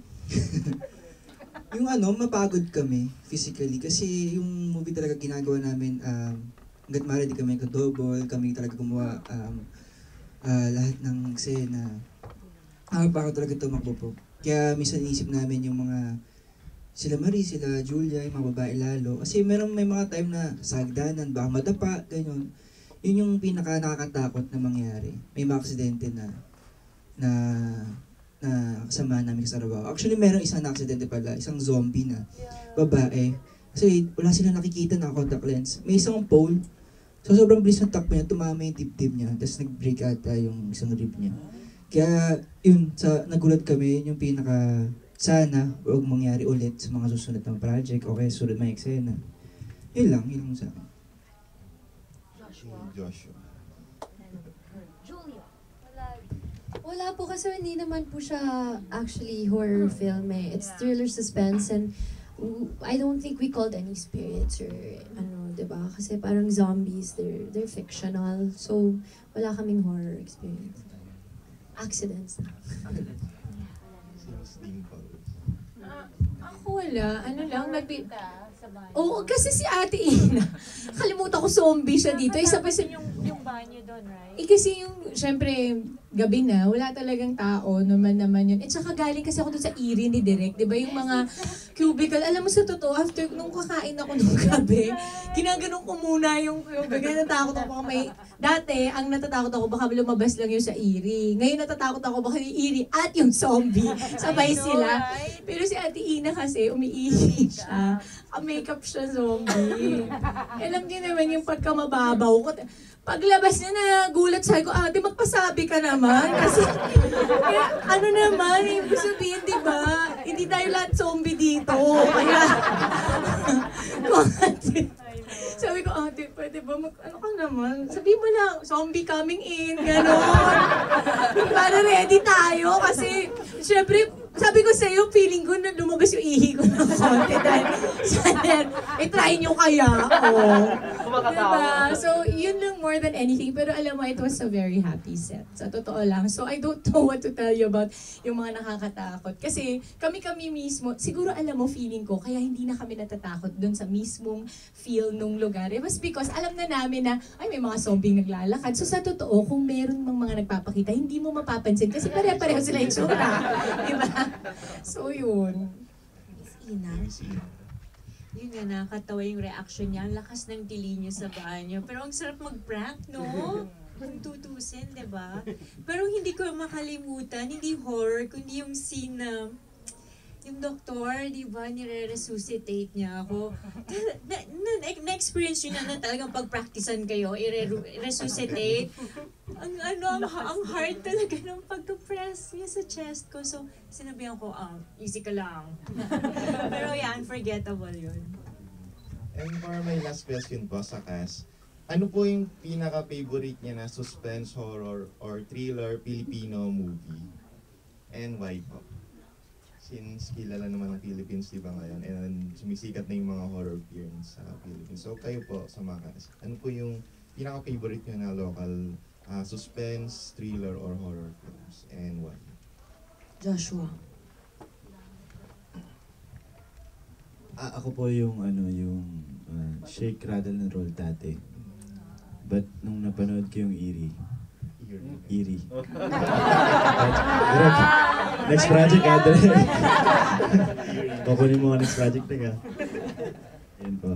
yung ano, mapagod kami physically. Kasi yung movie talaga ginagawa namin, um, hanggat maaari di kami double, kami talaga gumawa um, uh, lahat ng eksena. Ah, baka talaga tumakbo po. Kaya minsan inisip namin yung mga sila Marie, sila Julia, yung mga babae lalo. Kasi meron may mga time na sa hagdanan, baka madapa, ganyan. Yun yung pinaka nakakatakot na mangyari. May mga aksidente na na na kasama namin sa trabaho. Actually, meron isang na-aksidente pala, isang zombie na babae. Kasi wala silang nakikita na contact lens. May isang pole. So sobrang bilis ng takbo niya, tumama yung dibdib niya. Tapos nag-break ata yung isang rib niya. Kaya yun, sa, nagulat kami, yun yung pinaka sana huwag mangyari ulit sa mga susunod na project o kaya susunod na eksena. Yun lang, yun lang sa akin. Joshua. Julia. Wala po kasi hindi naman po siya actually horror film eh. It's thriller suspense and w- I don't think we called any spirits or ano, 'di ba? Kasi parang zombies, they're they're fictional. So wala kaming horror experience. Accidents na. Ako wala. Ano lang, nagbi... Oo, kasi si Ate Ina, kalimutan ko zombie siya dito. Isa pa sa... yung, yung banyo doon, right? Eh kasi yung, syempre, gabi na, wala talagang tao, naman naman yun. At saka galing kasi ako doon sa Erie ni Direk, di ba? Yung mga cubicle. Alam mo sa totoo, after nung kakain ako nung gabi, ginaganon ko muna yung cubicle. Natatakot ako baka may... Dati, ang natatakot ako, baka lumabas lang yung sa Erie. Ngayon natatakot ako, baka yung Erie at yung zombie. Sabay sila. Pero si Ate Ina kasi, umiihi siya. Makeup siya zombie. Alam niyo naman yung pagkamababaw ko. Paglabas niya na gulat sa ko, ate magpasabi ka naman. Kasi kaya, ano naman, ibig sabihin, di ba? Hindi tayo lahat zombie dito. Kaya, ate, sabi ko, ate, pwede ba mag, ano ka naman? Sabi mo lang, zombie coming in, gano'n. Para ready tayo kasi, syempre, sabi ko sa'yo, feeling ko na lumabas yung ihi ko ng konti dahil sana, eh try nyo kaya. Oh. Diba? So, yun lang more than anything. Pero alam mo, it was a very happy set. Sa totoo lang. So, I don't know what to tell you about yung mga nakakatakot. Kasi kami-kami mismo, siguro alam mo, feeling ko, kaya hindi na kami natatakot dun sa mismong feel nung lugar. It was because alam na namin na, ay, may mga zombie naglalakad. So, sa totoo, kung meron mang mga nagpapakita, hindi mo mapapansin kasi pare-pareho sila yung tsura. Diba? So, yun. Ina. Yun nga, nakakatawa yung reaction niya. Ang lakas ng tili niya sa banyo. Pero ang sarap mag-prank, no? Kung tutusin, di ba? Pero hindi ko makalimutan, hindi horror, kundi yung scene na yung doktor, di ba, nire-resuscitate niya ako. Na, na, na-experience yun na, na talagang pag-practicean kayo, i-resuscitate. Ang ano, ang, ang hard talaga ng pagka-press niya sa chest ko. So, sinabihan ko, ah, easy ka lang. Pero yeah, unforgettable yun. And for my last question po sa cast, ano po yung pinaka-favorite niya na suspense, horror, or thriller Filipino movie? And why po? Since kilala naman ng Philippines, di ba ngayon, and sumisikat na yung mga horror films sa Philippines. So kayo po sa mga cast, ano po yung pinaka-favorite niyo na local uh, suspense, thriller, or horror films? And why? Joshua. Ah, ako po yung ano yung uh, Shake, Rattle, and Roll dati. But nung napanood ko yung Eerie, Eerie. Direk, next project ka, Direk. Kukunin mo ka next project na ka. Yan po.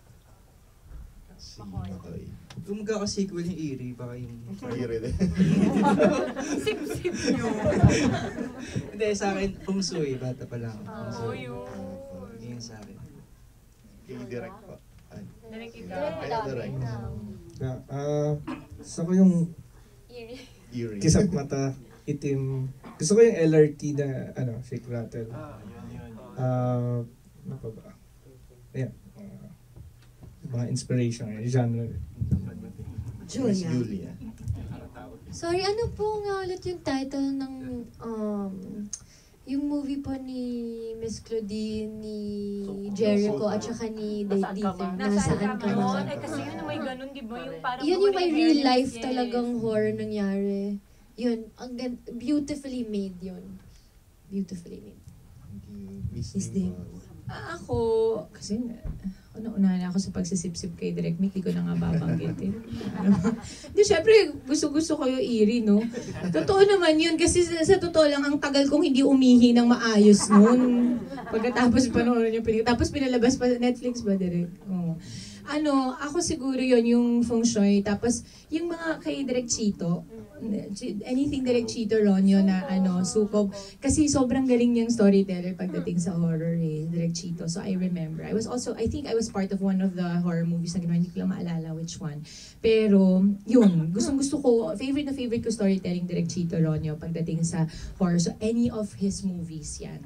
Si Mikhail. Kung magkaka-sequel yung Eerie, baka yung... Eerie din. Sip-sip nyo. Hindi, sa akin, Feng Shui, bata pa lang. Oo, yun. Yun sa akin. Kay Direk po. Ay, Direk si- ikaw. Ay, Direk. Yeah, ah, gusto ko yung Eerie. kisap mata, itim. Gusto ko yung L R T na, ano, Shake Rattle. Ah, ano pa ba? Ayan. ah, mga inspiration, eh, genre. Miss Julia. Sorry, ano po nga ulit yung title ng um, yung movie po ni Miss Claudine, ni Jericho, at saka ni Ethan. Nasaan Nasaan ka ka nun? man? Eh, kasi yun yung may ganun, di ba? Yung parang Yun yung may mawala real hair life yes. talagang horror nangyari. Yun, ang gan- beautifully made yun. Beautifully made. Miss Miss Dim. Ah, ako, kasi una-una na ako sa pagsisip-sip kay Direk Mick, di ko na nga babanggit eh. Di, syempre, gusto-gusto ko yung eerie, no? Totoo naman yun, kasi sa, sa totoo lang, ang tagal kong hindi umihi ng maayos noon. Pagkatapos panoorin yung pelikula. Tapos pinalabas pa, Netflix ba, Direk? Oo. Ano, ako siguro yon yung feng shui. Tapos, yung mga kay Direk Chito, anything Direk Chito Ronyo na ano, sukob. Kasi sobrang galing niyang storyteller pagdating sa horror eh, Direk Chito. So I remember. I was also, I think I was part of one of the horror movies na ginawa. Hindi ko lang maalala which one. Pero, yun, gustong gusto ko, favorite na favorite ko storytelling Direk Chito Ronyo pagdating sa horror. So any of his movies yan.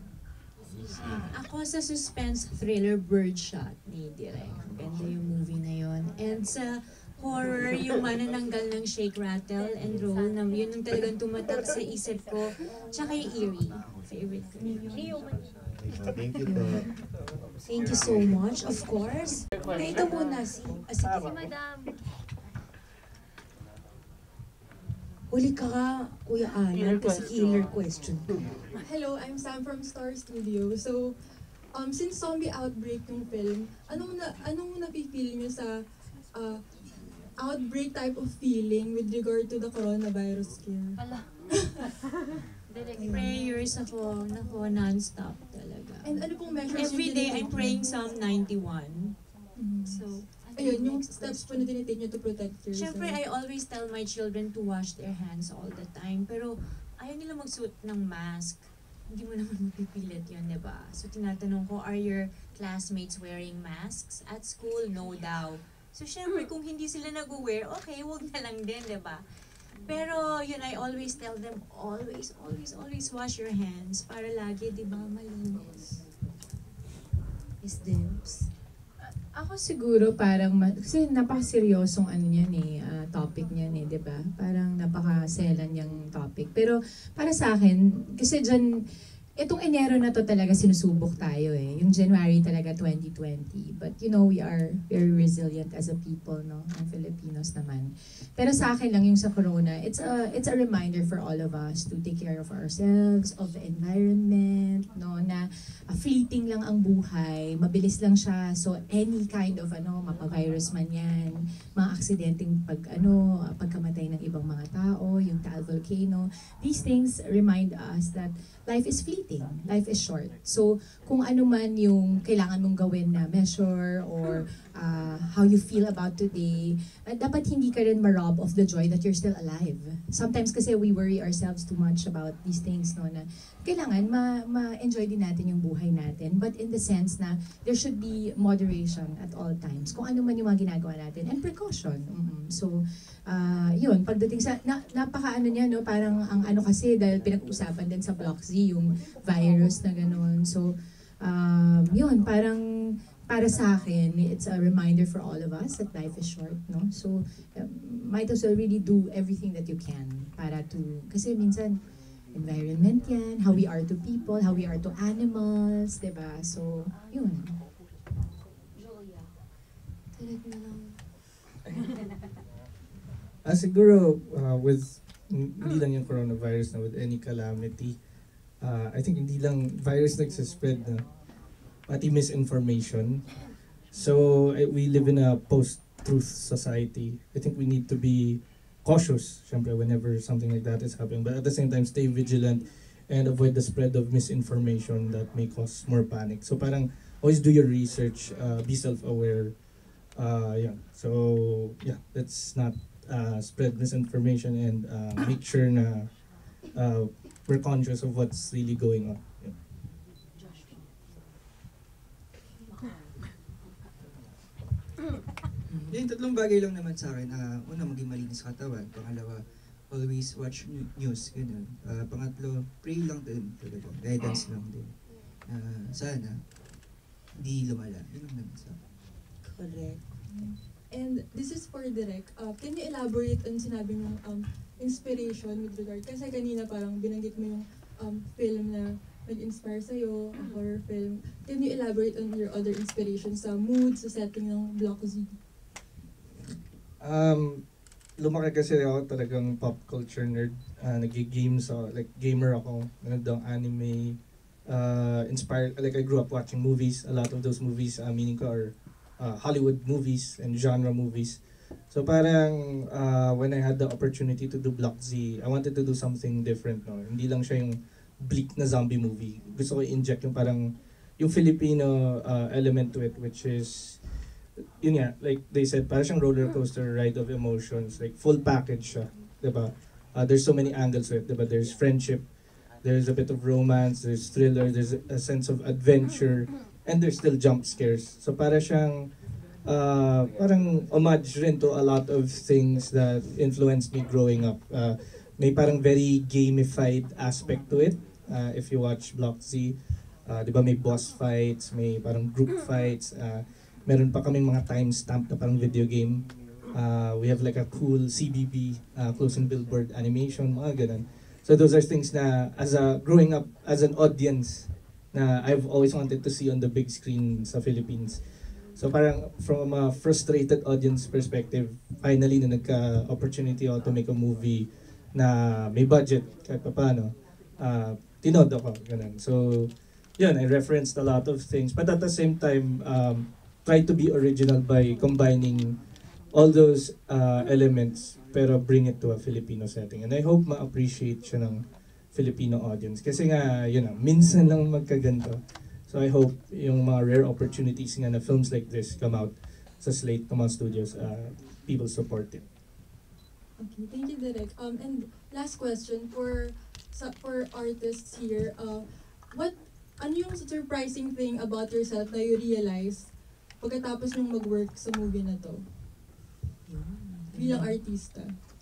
Ako sa suspense thriller Birdshot ni Direk. Ganda yung movie na yun. And sa horror, yung manananggal ng shake, rattle, and roll, na yun yung talagang tumatak sa isip ko. Tsaka yung eerie. Favorite ko. Thank you po. Thank you so much, of course. Na ito muna, si, ah, sige. Si Madam. Huli ka ka, Kuya Alan, kasi killer question. Hello, I'm Sam from Star Studio. So, um, since zombie outbreak yung film, anong na anong napipili niyo sa uh, outbreak type of feeling with regard to the coronavirus scare? Prayers ako, nako, non-stop talaga. And ano pong measures Every yung day, tinitake I'm niyo? praying Psalm ninety-one. So, Ayun, yung steps po na tinitake niyo to protect yourself. Siyempre, I always tell my children to wash their hands all the time. Pero, ayaw nila magsuot ng mask. Hindi mo naman mapipilit yun, di ba? So, tinatanong ko, are your classmates wearing masks at school? No daw. So, syempre, kung hindi sila nag-wear, okay, wag na lang din, di ba? Pero, yun, I always tell them, always, always, always wash your hands para lagi, di ba, malinis. Miss Dims. Ako siguro parang, ma- kasi napaka-seryosong ano niyan eh, ah, topic niyan eh, di ba? Parang napaka-selan yung topic. Pero para sa akin, kasi dyan, itong Enero na to talaga sinusubok tayo eh. Yung January talaga twenty twenty. But you know, we are very resilient as a people, no? Ang Filipinos naman. Pero sa akin lang yung sa Corona, it's a, it's a reminder for all of us to take care of ourselves, of the environment, no? Na uh, fleeting lang ang buhay, mabilis lang siya. So any kind of ano, mapa-virus man yan, mga aksidenteng pag ano, pagkamatay ng ibang mga tao, yung Taal volcano, these things remind us that life is fleeting, life is short. So kung ano man yung kailangan mong gawin na measure or uh, how you feel about today, uh, dapat hindi ka rin ma-rob of the joy that you're still alive. Sometimes kasi we worry ourselves too much about these things, no, na kailangan ma- ma-enjoy din natin yung buhay natin, but in the sense na there should be moderation at all times. Kung ano man yung mga ginagawa natin, and precaution. Mm-hmm. So, uh, yun, pagdating sa, na, napaka ano niya, no, parang ang ano kasi, dahil pinag-uusapan din sa Block Z, yung virus na gano'n. So, um, yun, parang para sa akin, it's a reminder for all of us that life is short, no? So, um, might as well really do everything that you can para to, kasi minsan, environment yan, how we are to people, how we are to animals, diba? So, yun. Direk na lang. Ah, siguro, uh, with, hindi lang yung coronavirus na with any calamity, uh, I think hindi lang virus nagsaspread na, pati misinformation. So, eh, we live in a post-truth society. I think we need to be cautious, syempre, whenever something like that is happening. But at the same time, stay vigilant and avoid the spread of misinformation that may cause more panic. So parang, always do your research, uh, be self-aware. Uh, yeah. So, yeah, let's not uh, spread misinformation and uh, make sure na uh, we're conscious of what's really going on. Yeah. Yung tatlong bagay lang naman sa akin. Uh, una, maging malinis sa katawan. Pangalawa, always watch new- news. Ganun. Uh, pangatlo, pray lang din. Talaga. Guidance lang din. Uh, sana, hindi lumala. Yun lang naman sa akin. Correct. And this is for Direk. Uh, can you elaborate on sinabi mong um, inspiration with regard? Kasi kanina parang binanggit mo yung um, film na nag-inspire sa'yo, a horror film. Can you elaborate on your other inspirations sa mood, sa setting ng Block Z? Um, lumaki kasi ako talagang pop culture nerd. Uh, Nag-games ako, like gamer ako. Nanood ng anime. Uh, inspired, like I grew up watching movies. A lot of those movies, uh, meaning ko are uh, Hollywood movies and genre movies. So parang uh, when I had the opportunity to do Block Z, I wanted to do something different. No? Hindi lang siya yung bleak na zombie movie. Gusto ko i-inject yung parang yung Filipino uh, element to it, which is yun nga, like they said, parang siyang roller coaster ride of emotions, like full package siya, diba? Uh, there's so many angles to it, diba? There's friendship, there's a bit of romance, there's thriller, there's a sense of adventure, and there's still jump scares. So para siyang uh, parang homage rin to a lot of things that influenced me growing up. Uh, may parang very gamified aspect to it. Uh, if you watch Block Z, uh, di ba may boss fights, may parang group fights, uh, meron pa kaming mga timestamp na parang video game. Uh, we have like a cool C B B, uh, closing billboard animation, mga ganun. So those are things na as a growing up as an audience na I've always wanted to see on the big screen sa Philippines. So parang from a frustrated audience perspective, finally na nagka-opportunity ako to make a movie na may budget kahit pa paano. Uh, tinod ako, ganun. So yun, I referenced a lot of things, but at the same time, um, try to be original by combining all those uh, elements pero bring it to a Filipino setting. And I hope ma-appreciate siya ng Filipino audience. Kasi nga, yun know, minsan lang magkaganto. So I hope yung mga rare opportunities nga na films like this come out sa slate ng mga studios, uh, people support it. Okay, thank you, Direk. Um, and last question for sa, for artists here, uh, what ano yung surprising thing about yourself na you realize pagkatapos nyung mag-work sa movie na to? Bilang artista.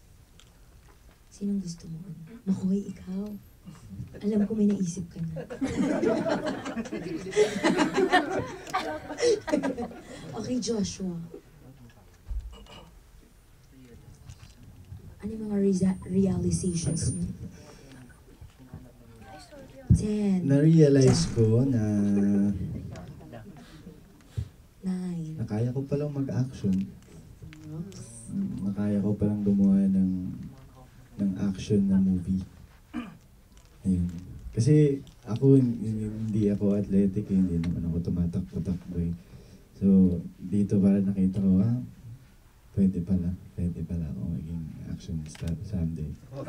Sinong gusto mo? Makoy, ikaw. Alam ko may naisip ka na. Okay, Joshua. Ano yung mga reza- realizations mo? Ten. Na-realize ko na Nine. na kaya ko palang mag-action. Mm, Na kaya ko palang gumawa ng ng action na movie. Ayun. Kasi ako, hindi ako athletic, eh, hindi naman ako tumatakbo-takbo eh. So, dito para nakita ko, ah, pwede pala, pwede pala ako maging action star someday.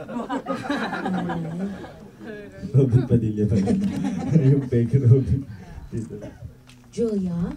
Robin Padilla pa rin. Yung fake Robin. Dito. Julia?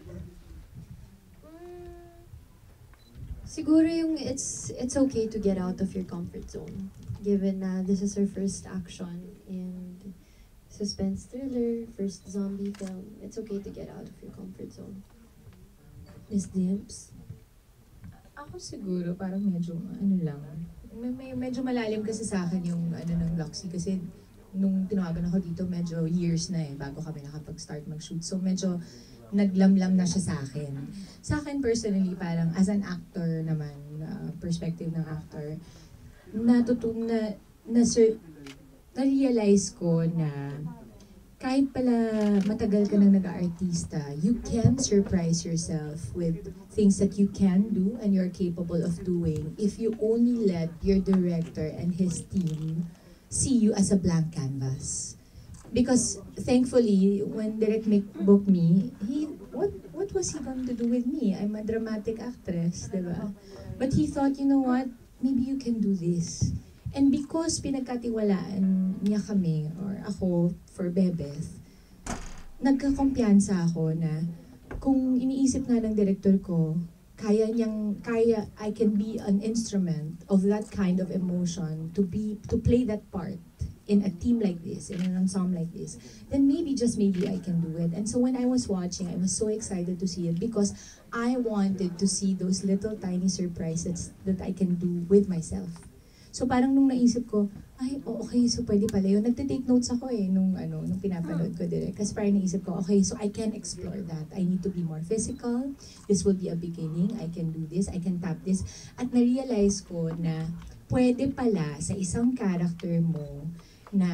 Siguro yung it's it's okay to get out of your comfort zone. Given na this is our first action and suspense thriller, first zombie film, it's okay to get out of your comfort zone. Miss Dibbs? Ako siguro, parang medyo, ano lang, may, may, medyo malalim kasi sa akin yung ano ng Loxy kasi nung tinawagan ako dito, medyo years na eh, bago kami nakapag-start mag-shoot. So medyo naglamlam na siya sa akin. Sa akin personally, parang as an actor naman, uh, perspective ng actor, natutun na, na, sir, na-realize ko na kahit pala matagal ka nang nag-aartista, you can surprise yourself with things that you can do and you're capable of doing if you only let your director and his team see you as a blank canvas. Because thankfully, when Direk make booked me, he what what was he going to do with me? I'm a dramatic actress, diba? But he thought, you know what? Maybe you can do this. And because pinagkatiwalaan niya kami, or ako for Bebeth, nagkakumpiyansa ako na kung iniisip nga ng director ko, kaya niyang, kaya, I can be an instrument of that kind of emotion to be, to play that part in a team like this, in an ensemble like this, then maybe, just maybe, I can do it. And so when I was watching, I was so excited to see it because I wanted to see those little tiny surprises that I can do with myself. So parang nung naisip ko, ay, oh, okay, so pwede pala yun. Nagte-take notes ako eh, nung, ano, nung pinapanood ko direct. Kasi parang naisip ko, okay, so I can explore that. I need to be more physical. This will be a beginning. I can do this. I can tap this. At na-realize ko na pwede pala sa isang character mo na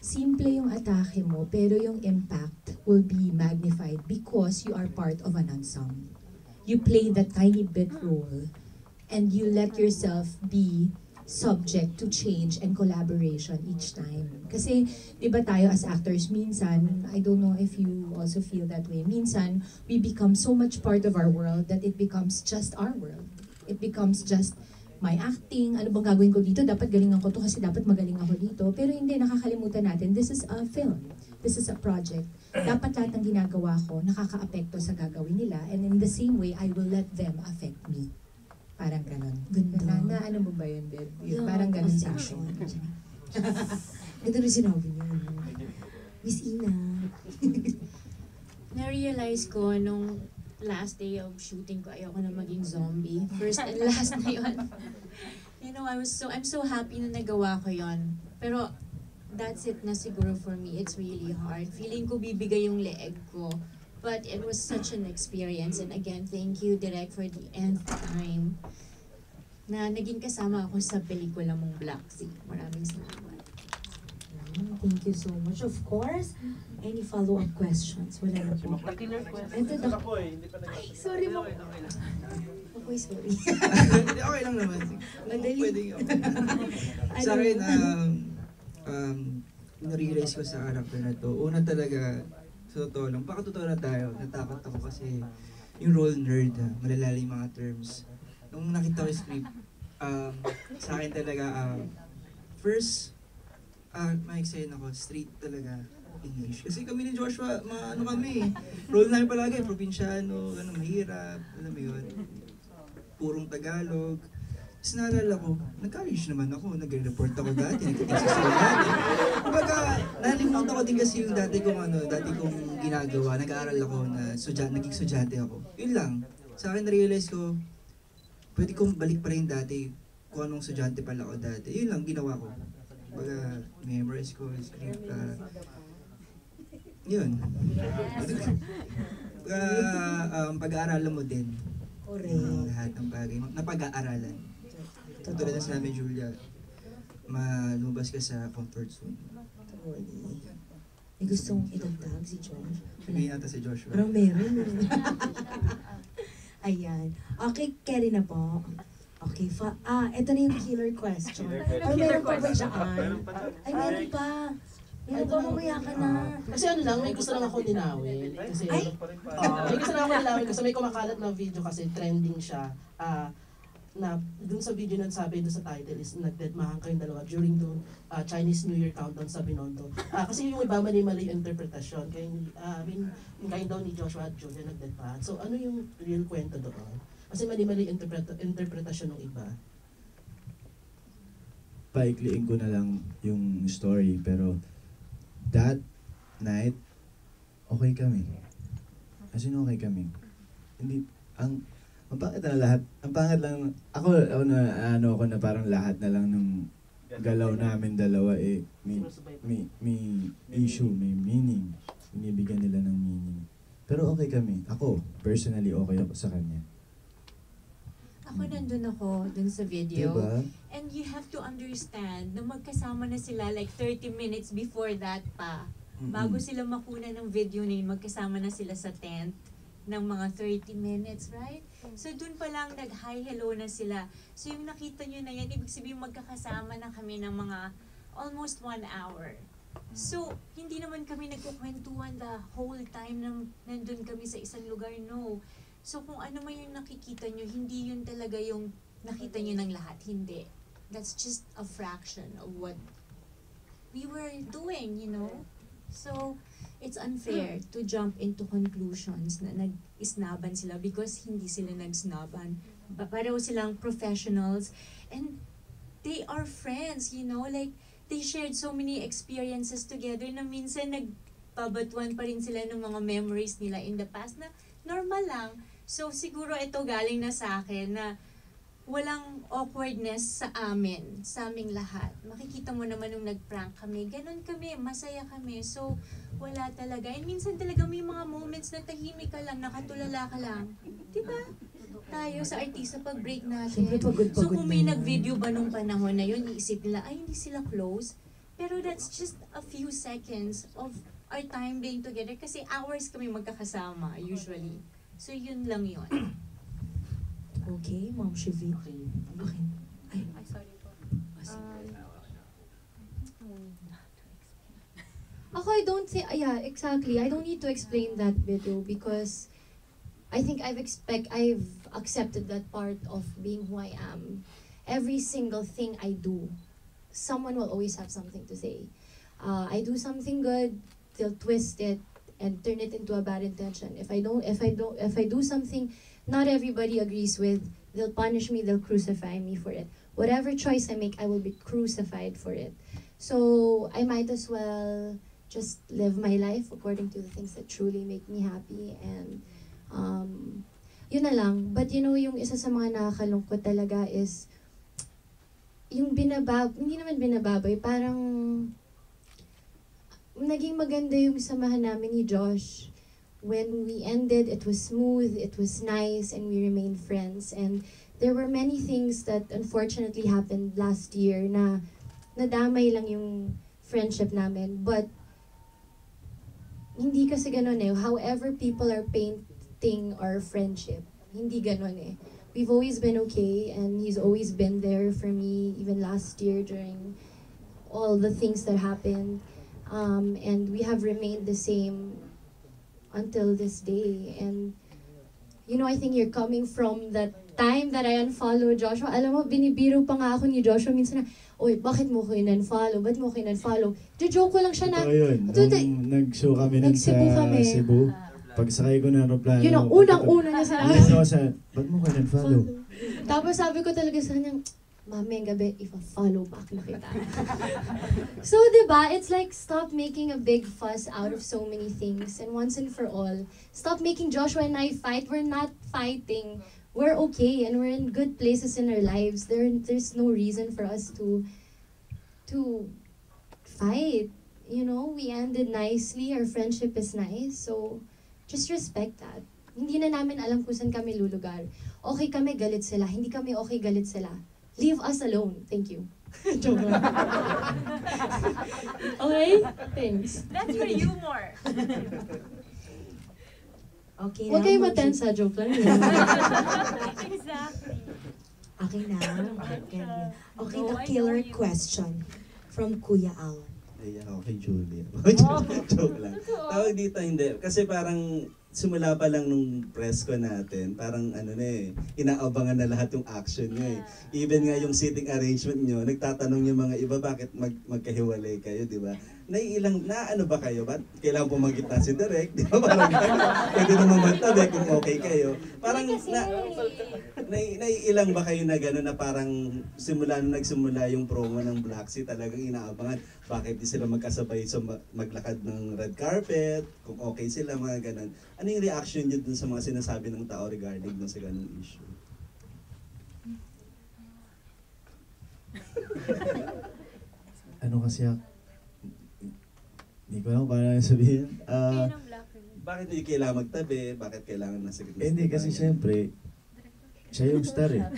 simple yung atake mo, pero yung impact will be magnified because you are part of an ensemble. You play that tiny bit role and you let yourself be subject to change and collaboration each time. Kasi, di ba tayo as actors, minsan, I don't know if you also feel that way, minsan, we become so much part of our world that it becomes just our world. It becomes just my acting, ano bang gagawin ko dito, dapat galingan ko to kasi dapat magaling ako dito. Pero hindi, nakakalimutan natin, this is a film. This is a project. Dapat lahat ng ginagawa ko, nakaka-apekto sa gagawin nila, and in the same way, I will let them affect me. Parang ganon. Ganda. Na, na ano mo ba yun, babe? Yun, Yeah, parang ganon sa affection. akin. Ganda rin sinabi niya. Miss Ina. Na-realize ko nung last day of shooting ko, ayoko na maging zombie. First and last na yun. You know, I was so, I'm so happy na nagawa ko yon. Pero, that's it na siguro for me. It's really hard. Feeling ko bibigay yung leeg ko. But it was such an experience. And again, thank you, Direk, for the nth time na naging kasama ako sa pelikula mong Black Sea. Maraming salamat. Thank you so much. Of course, any follow-up questions? Wala na po. The killer question. Ito na. Ako eh, hindi pa nag- Ay, sorry mo. Okay, okay lang. Okay, sorry. Hindi, okay lang naman. Madali. Pwede yun. Sa akin, um, um, narealize ko sa character na to, una talaga, sa totoo lang, baka totoo na tayo, natakot ako kasi yung role nerd, ha, malalalim mga terms. Nung nakita ko yung script, um, sa akin talaga, um, first, uh, ma-excite ako, straight talaga, English. Kasi kami ni Joshua, mga ano kami, role namin palagi, probinsyano, ano, mahirap, alam mo yun, purong Tagalog. Tapos naalala ko, nag-college naman ako, nag-report ako dati, nag-tesis ako dati. Kumbaga, nalimutan ko din kasi yung dati kong ano, dati kong ginagawa, nag-aaral ako na sudya, naging sudyante ako. Yun lang, sa akin na-realize ko, pwede kong balik pa rin dati kung anong sudyante pala ako dati. Yun lang, ginawa ko. Kumbaga, memorize ko, script, uh, yun. Kumbaga, um, pag-aaralan mo din. Correct. Lahat ng bagay, napag-aaralan. Tulad na sinabi Julia, malumabas ka sa comfort zone. May gustong idagdag si Josh. Sabihin natin si Joshua. Parang meron. eh. Ayan. Okay, carry na po. Okay, fa ah, ito na yung killer question. Or meron pa ba dyan? Ay, meron pa. Meron pa, mamaya ka na. Kasi ano lang, may gusto lang ako ninawin. Kasi, Ay? uh, may gusto lang ako ninawin kasi may kumakalat na video kasi trending siya. Ah, na dun sa video na sabi dun sa title is nagdeadmahan kayong dalawa during the uh, Chinese New Year countdown sa Binondo. Uh, kasi yung iba mali-mali yung interpretasyon. Kaya, uh, I mean, yung kain daw ni Joshua at Julia nagdeadmahan. So ano yung real kwento doon? Kasi mali-mali interpret interpretasyon ng iba. Paikliin ko na lang yung story, pero that night, okay kami. As in, okay kami. Hindi, ang Ang pangit na lahat, ang pangit lang, ako, ako na, ano ako na parang lahat na lang ng galaw namin dalawa eh, may, may, may issue, may meaning. Binibigyan nila ng meaning. Pero okay kami. Ako, personally, okay ako sa kanya. Ako nandun ako, dun sa video. Diba? And you have to understand na magkasama na sila like thirty minutes before that pa. Mm-mm. Bago sila makuna ng video na yun, magkasama na sila sa tent ng mga thirty minutes, right? So dun pa lang nag-hi hello na sila. So yung nakita nyo na yan, ibig sabihin magkakasama na kami ng mga almost one hour. So hindi naman kami nagkukwentuhan the whole time na nandun kami sa isang lugar, no. So kung ano man yung nakikita nyo, hindi yun talaga yung nakita nyo ng lahat, hindi. That's just a fraction of what we were doing, you know. So it's unfair to jump into conclusions na nag-isnaban sila because hindi sila nag-snaban. Pa- Pareho silang professionals and they are friends, you know, like they shared so many experiences together na minsan nagpabatuan pa rin sila ng mga memories nila in the past na normal lang. So siguro ito galing na sa akin na walang awkwardness sa amin, sa aming lahat. Makikita mo naman nung nag-prank kami, ganun kami, masaya kami. So, wala talaga. And minsan talaga may mga moments na tahimik ka lang, nakatulala ka lang. Diba? Tayo sa artista pag break natin. Siyempre, pagod-pagod So, kung may na yun. nag-video ba nung panahon na yun, iisip nila, ay, hindi sila close. Pero that's just a few seconds of our time being together kasi hours kami magkakasama usually. So yun lang yun. Okay, Ma'am Shivi. Okay. Ay, Ay, sorry po. Ako, I don't say, yeah, exactly. I don't need to explain that video because I think I've expect I've accepted that part of being who I am. Every single thing I do, someone will always have something to say. Uh, I do something good, they'll twist it and turn it into a bad intention. If I don't, if I don't, if I do something not everybody agrees with, they'll punish me, they'll crucify me for it. Whatever choice I make, I will be crucified for it. So I might as well just live my life according to the things that truly make me happy, and um, yun na lang. But you know, yung isa sa mga nakakalungkot talaga is yung binabab, hindi naman binababoy, parang naging maganda yung samahan namin ni Josh. When we ended, it was smooth, it was nice, and we remained friends. And there were many things that unfortunately happened last year na nadamay lang yung friendship namin. But hindi kasi ganun eh. However people are painting our friendship, hindi ganun eh. We've always been okay, and he's always been there for me, even last year during all the things that happened. Um, and we have remained the same until this day. And you know, I think you're coming from that time that I unfollowed Joshua. Alam mo, binibiro pa nga ako ni Joshua minsan na, oy, bakit mo ko in-unfollow? Ba't mo ko in-unfollow? Jo-joke ko lang siya na. Ito yun, nung nag-show kami nun sa kami. Cebu, pagsakay ko ng aeroplano. Yun ang unang-una niya sa akin. Yes, ako sa, ba't mo ko in-unfollow? Tapos sabi ko talaga sa kanya, mamayang gabi, if-follow back na kita. So, diba, it's like, stop making a big fuss out of so many things. And once and for all, stop making Joshua and I fight. We're not fighting. We're okay, and we're in good places in our lives. There, there's no reason for us to, to fight. You know, we ended nicely. Our friendship is nice. So, just respect that. Hindi na namin alam kung saan kami lulugar. Okay kami, galit sila. Hindi kami okay, galit sila. Leave us alone. Thank you. Joke lang. Okay? Thanks. That's for humor. Okay na. Huwag kayo matensa, joke lang. Exactly. Okay na. Okay, okay No, the I killer know you. question from Kuya Al. Naiyak ako kay Julia. Joke lang. Tawag dito, hindi. Kasi parang simula pa lang nung press ko natin, parang ano na eh, inaabangan na lahat yung action nyo eh. Even nga yung seating arrangement nyo, nagtatanong yung mga iba bakit mag magkahiwalay kayo, di ba? Naiilang, na ano ba kayo? Ba't kailangan pumagit na si Direk? Di ba? Parang pwede naman magtabi kung okay kayo. Parang na, nai, naiilang ba kayo na gano'n na parang simula nung nagsimula yung promo ng Black Sea, talagang inaabangan bakit di sila magkasabay sa maglakad ng red carpet, kung okay sila, mga gano'n. Ano yung reaction nyo dun sa mga sinasabi ng tao regarding dun sa ganung issue? Ano kasi ako? Hindi ko alam kung paano sabihin. Ah, Bakit hindi kailangan magtabi? Bakit kailangan nasa gitna? eh, hindi kasi syempre, siya yung star eh.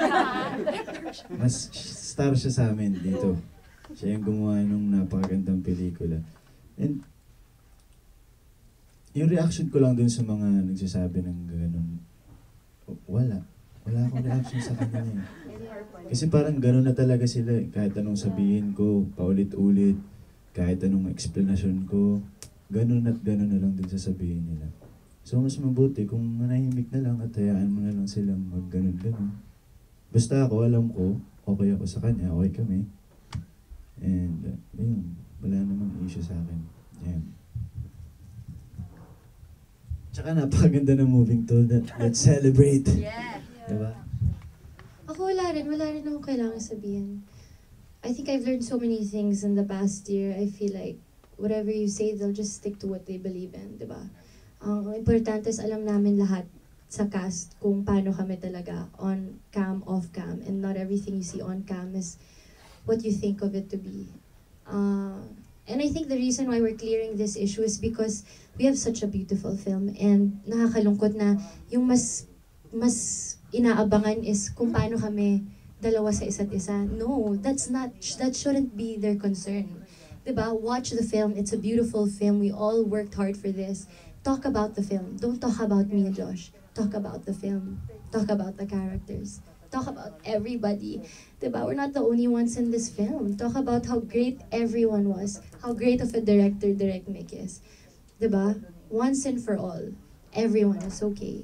Mas star siya sa amin dito. Siya yung gumawa nung napakagandang pelikula. And yung reaction ko lang dun sa mga nagsasabi ng ganun, wala. Wala akong reaction sa kanya eh. Kasi parang ganun na talaga sila eh. Kahit anong sabihin ko, paulit-ulit, kahit anong explanation ko, ganun at ganun na lang din sasabihin nila. So mas mabuti kung manahimik na lang at hayaan mo na lang silang mag-ganun-ganun. Basta ako, alam ko, okay ako sa kanya, okay kami. And, uh, yun, wala namang issue sa akin. Yan. Tsaka napakaganda ng moving to that let's celebrate. Yeah. Diba? Ako wala rin, wala rin akong kailangan sabihin. I think I've learned so many things in the past year. I feel like whatever you say, they'll just stick to what they believe in, di ba? Ang importante is alam namin lahat sa cast kung paano kami talaga on cam, off cam, and not everything you see on cam is what you think of it to be. Uh, and I think the reason why we're clearing this issue is because we have such a beautiful film, and nakakalungkot na yung mas mas inaabangan is kung paano kami dalawa sa isa't isa. No, that's not, that shouldn't be their concern. Diba? Watch the film. It's a beautiful film. We all worked hard for this. Talk about the film. Don't talk about me and Josh. Talk about the film. Talk about the characters. Talk about everybody. Diba? We're not the only ones in this film. Talk about how great everyone was. How great of a director Direk Mick is. Diba? Once and for all. Everyone is okay.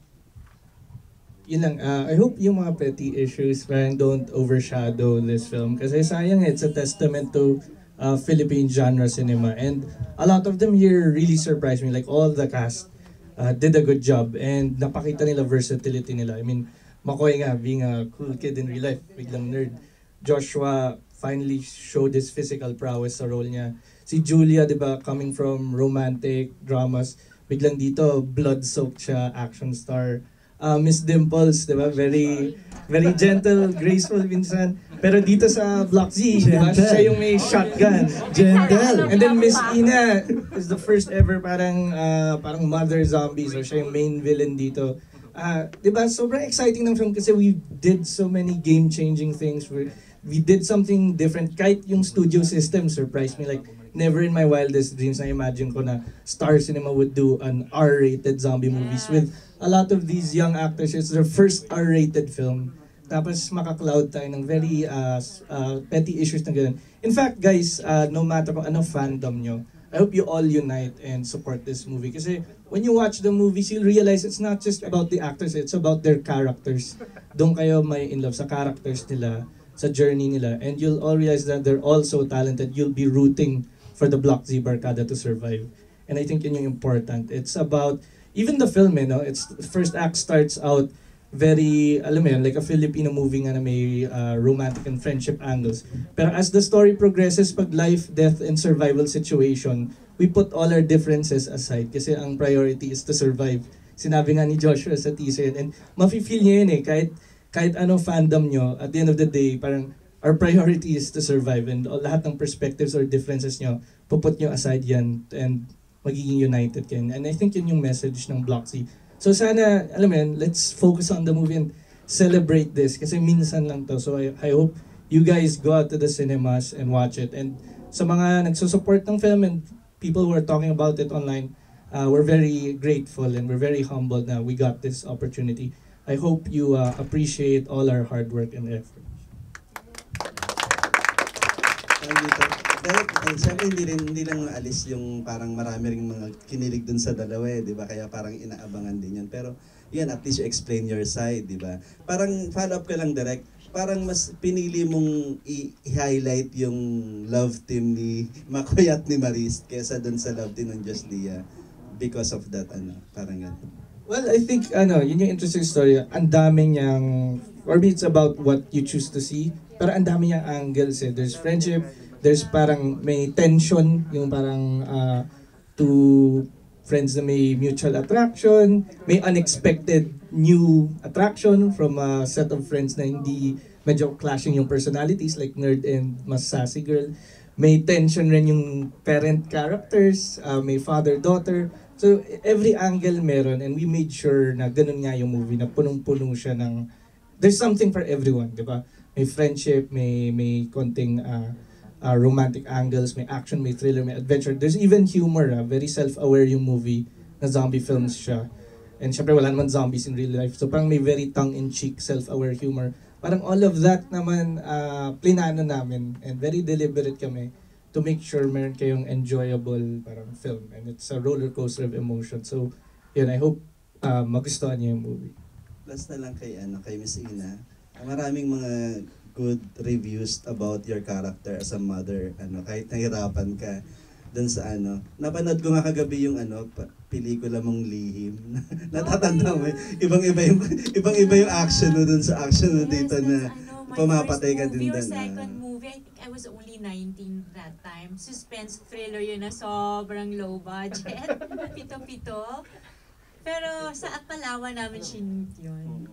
Yun lang, uh, I hope yung mga petty issues parang don't overshadow this film kasi sayang it's a testament to uh, Philippine genre cinema and a lot of them here really surprised me, like all the cast uh, did a good job and napakita nila versatility nila. I mean, McCoy nga, being a cool kid in real life, biglang nerd. Joshua finally showed his physical prowess sa role niya. Si Julia, di ba, coming from romantic dramas, biglang dito, blood-soaked siya, action star. Uh, Miss Dimples, di ba? Very, very gentle, graceful minsan. Pero dito sa Block Z, di ba? Siya yung may shotgun. Gentle. And then Miss Ina is the first ever parang uh, parang mother zombie. So siya yung main villain dito. Uh, di ba? Sobrang exciting ng film kasi we did so many game-changing things. We, we did something different. Kahit yung studio system surprised me. Like, never in my wildest dreams na imagine ko na Star Cinema would do an R-rated zombie movies with a lot of these young actors. It's their first R-rated film. Tapos maka-cloud tayo ng very uh, uh, petty issues na ganun. In fact, guys, uh, no matter kung ano fandom nyo, I hope you all unite and support this movie. Kasi when you watch the movies, you'll realize it's not just about the actors, it's about their characters. Doon kayo may in love sa characters nila, sa journey nila. And you'll all realize that they're all so talented. You'll be rooting for the Block Z Barkada to survive. And I think yun yung important. It's about, even the film, eh, no? It's, the first act starts out very, alam mo yun, like a Filipino movie nga na may uh, romantic and friendship angles. Pero as the story progresses, pag life, death, and survival situation, we put all our differences aside kasi ang priority is to survive. Sinabi nga ni Joshua sa teaser yun. And mafe-feel niya yun eh, kahit, kahit ano fandom nyo, at the end of the day, parang our priority is to survive and all, lahat ng perspectives or differences nyo, puput nyo aside yan and magiging united kayo. And I think yun yung message ng Block Z. So sana, alam mo yun, let's focus on the movie and celebrate this kasi minsan lang to. So I, I hope you guys go out to the cinemas and watch it. And sa mga nagsusupport ng film and people who are talking about it online, uh, we're very grateful and we're very humbled na we got this opportunity. I hope you uh, appreciate all our hard work and effort. Dahil, eh, siyempre hindi, rin, hindi lang alis yung parang marami ring mga kinilig dun sa dalawa eh, di ba? Kaya parang inaabangan din yun. Pero yan, at least you explain your side, di ba? Parang follow up ka lang direct, parang mas pinili mong i-highlight yung love team ni Makoy at ni Maris kesa dun sa love team ng Just Lia because of that, ano, parang yan. Well, I think, ano, yun yung interesting story. Ang daming niyang, or maybe it's about what you choose to see, pero ang dami niyang angles eh. There's friendship, there's parang may tension, yung parang uh, two friends na may mutual attraction, may unexpected new attraction from a set of friends na hindi medyo clashing yung personalities like nerd and mas sassy girl. May tension rin yung parent characters, uh, may father-daughter. So every angle meron and we made sure na ganun nga yung movie na punong-puno siya ng there's something for everyone, di ba? May friendship, may may konting uh, uh, romantic angles, may action, may thriller, may adventure. There's even humor, ah. Very self-aware yung movie na zombie films siya. And syempre wala naman zombies in real life. So parang may very tongue-in-cheek, self-aware humor. Parang all of that naman uh, plinano namin and very deliberate kami to make sure meron kayong enjoyable parang film. And it's a roller coaster of emotion. So yun, I hope uh, magustuhan niyo yung movie. Last na lang kay, ano, kay Miss Ina. Maraming mga good reviews about your character as a mother. Ano, kahit nahirapan ka dun sa ano. Napanood ko nga kagabi yung ano, pelikula mong Lihim. Natatanda mo, ibang-iba yung ibang-iba yung action mo dun sa action mo dito na ano, pumapatay ka din doon. dun. Second movie, I think I was only nineteen that time. Suspense thriller yun na sobrang low budget. Pito-pito. Pero sa Palawan namin sinut yun.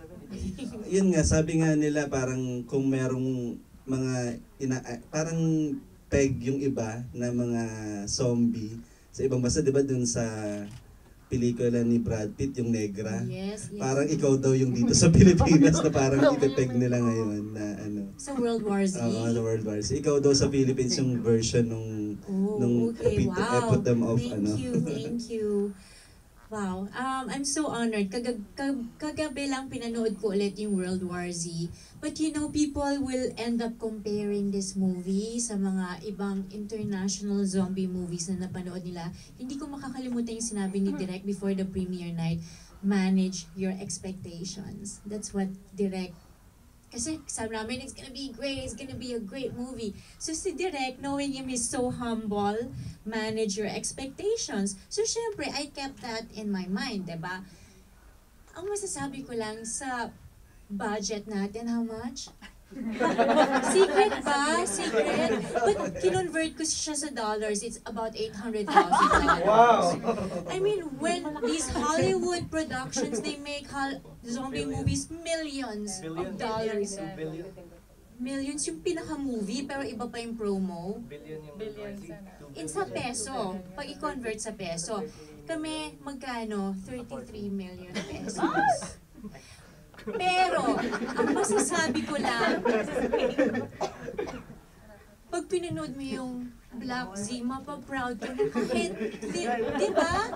Yun nga, sabi nga nila parang kung merong mga ina, parang peg yung iba na mga zombie sa ibang bansa, di ba dun sa pelikula ni Brad Pitt, yung Negra. Yes, yes. Parang ikaw daw yung dito sa Pilipinas na parang ipepeg nila ngayon na ano. Sa World War Z? Oo, sa World War Z. Ikaw daw sa Philippines yung version nung Oh, nung okay, epit- wow. epitome of Thank ano. you, thank you. Wow, um, I'm so honored. Kagag kag kagabi lang pinanood ko ulit yung World War Z. But you know, people will end up comparing this movie sa mga ibang international zombie movies na napanood nila. Hindi ko makakalimutan yung sinabi ni Direk before the premiere night, manage your expectations. That's what Direk, kasi sabi namin, it's gonna be great, it's gonna be a great movie. So si Direk, knowing him, is so humble, manage your expectations. So syempre, I kept that in my mind, diba? Ang masasabi ko lang sa budget natin, how much? Secret ba? Secret? But kinonvert ko siya sa dollars, it's about eight hundred thousand dollars. Wow! I mean, when these Hollywood productions, they make hol- zombie movies, millions of dollars. Millions yung pinaka-movie, pero iba pa yung promo. In sa peso, pag i-convert sa peso, kami magkano? thirty-three million pesos. Pero, ang masasabi ko lang, pag pinanood mo yung Black Z, mapaproud ka na kahit, di, di ba?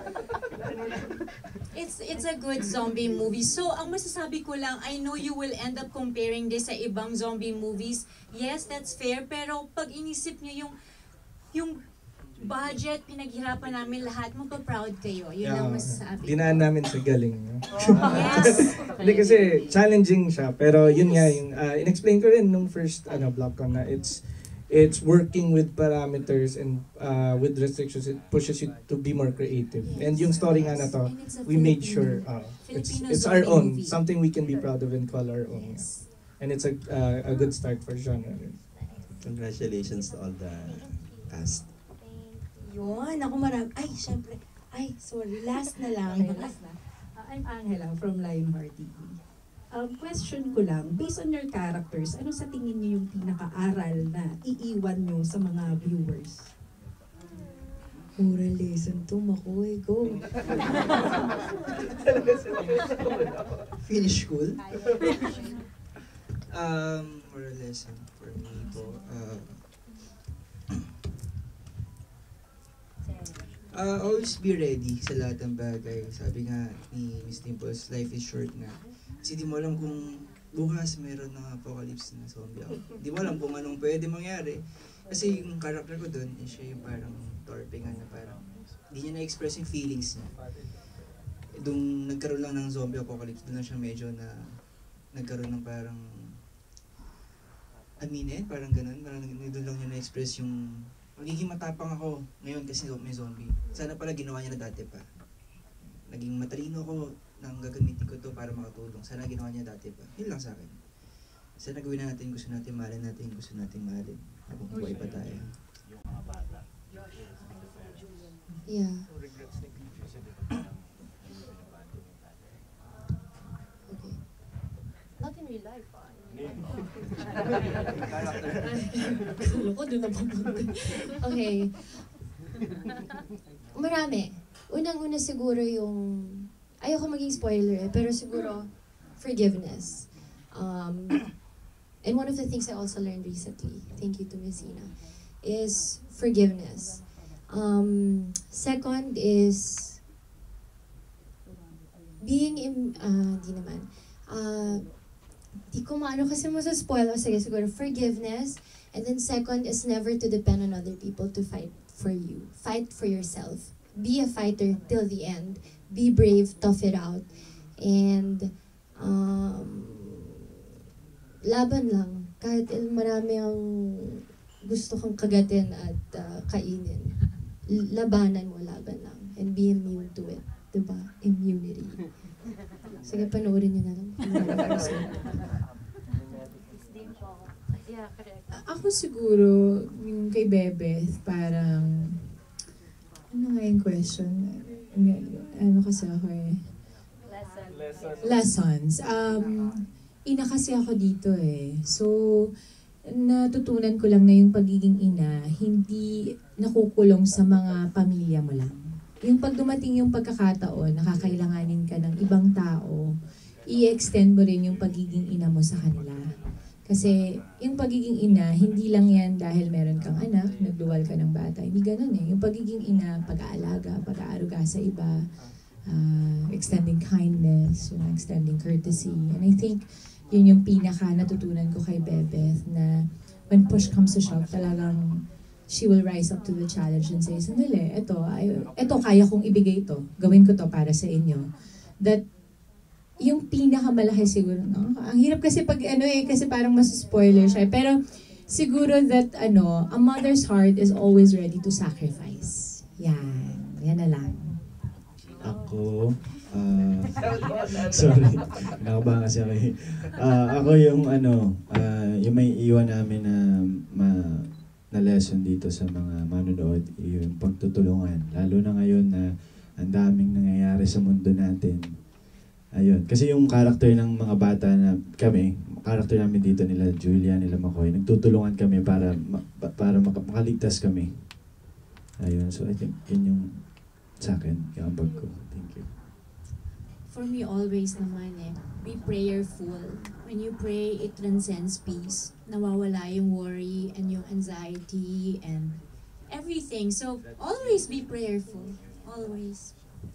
It's, it's a good zombie movie. So, ang masasabi ko lang, I know you will end up comparing this sa ibang zombie movies. Yes, that's fair. Pero pag inisip nyo yung, yung budget, pinaghirapan namin lahat, mapaproud kayo. Yun Yeah, ang masasabi. dinaan namin sa galing. No? Yes. Hindi kasi challenging siya, pero yun nga yung uh, in-explain ko rin nung first ano BlockCon na it's it's working with parameters and uh, with restrictions. It pushes you to be more creative. And yung story nga na to, we made sure uh, it's it's our own, something we can be proud of and call our own. Yes. And it's a uh, a good start for genre. Congratulations to all the cast. Yun, ako marami. Ay, syempre. Ay, sorry. Last na lang. Okay, last na. Uh, I'm Angela from Lionheart T V. Um, question ko lang, based on your characters, ano sa tingin niyo yung pinaka-aral na iiwan niyo sa mga viewers? Moral lesson to, Makoy. Go. Finish school? um, moral lesson for me po. Uh, Uh, always be ready sa lahat ng bagay. Sabi nga ni Miss Dimples, life is short nga. Kasi di mo alam kung bukas meron ng apocalypse na zombie out. Di mo alam kung anong pwede mangyari. Kasi yung character ko doon, eh, siya yung parang torpe nga na parang di niya na-express yung feelings niya. Doon nagkaroon lang ng zombie apocalypse, doon lang siya medyo na nagkaroon ng parang aminin, parang ganun. Parang doon lang niya na-express yung magiging matapang ako ngayon kasi may zombie. Sana pala ginawa niya na dati pa. Naging matalino ako nang gagamitin ko to para makatulong. Sana ginawa niya dati pa. Yun lang sa akin. Sana gawin natin gusto natin mahalin natin gusto natin mahalin. Habang buhay pa tayo. Yeah. Okay. Not in real life. Gulo ko, doon na papunta. Okay. Marami. Unang-una siguro yung, ayoko maging spoiler eh, pero siguro forgiveness. Um, and one of the things I also learned recently, thank you to Miss Ina, is forgiveness. Um, second is being, in, uh, di naman, uh, di ko maano kasi mo sa spoil. O sige, siguro forgiveness. And then second is never to depend on other people to fight for you. Fight for yourself. Be a fighter till the end. Be brave, tough it out. And um, laban lang. Kahit marami ang gusto kang kagatin at uh, kainin. Labanan mo, laban lang. And be immune to it. Diba? Immunity. Sige, panoorin nyo na lang. Yeah, correct. Ako siguro, yung kay Bebeth, parang, ano nga yung question? Ano kasi ako eh? Lessons. Lessons. Um, ina kasi ako dito eh. So, natutunan ko lang na yung pagiging ina, hindi nakukulong sa mga pamilya mo lang. yung pag dumating yung pagkakataon, nakakailanganin ka ng ibang tao, i-extend mo rin yung pagiging ina mo sa kanila. Kasi yung pagiging ina, hindi lang yan dahil meron kang anak, nagluwal ka ng bata. Hindi ganun eh. Yung pagiging ina, pag-aalaga, pag-aaruga sa iba, uh, extending kindness, you know, extending courtesy. And I think yun yung pinaka natutunan ko kay Bebeth na when push comes to shove, talagang she will rise up to the challenge and say, sandali, eto, ay, eto, kaya kong ibigay ito. Gawin ko to para sa inyo. That, yung pinakamalaki siguro, no? Ang hirap kasi pag, ano eh, kasi parang mas spoiler siya. Pero, siguro that, ano, a mother's heart is always ready to sacrifice. Yan. Yan na lang. Ako, ah, sorry, nakabahan kasi ako eh. Ah, ako yung ano, ah, yung may iwan namin na ma, na lesson dito sa mga manonood, yung pagtutulungan. Lalo na ngayon na ang daming nangyayari sa mundo natin. Ayun, kasi yung character ng mga bata na kami, character namin dito nila Julia, nila McCoy, nagtutulungan kami para ma- para maka- makaligtas kami. Ayun, so I think yun yung sa akin, yung ambag ko. Thank you. For me, always naman eh, be prayerful. When you pray, it transcends peace. Nawawala yung worry and yung anxiety and everything. So, always be prayerful. Always.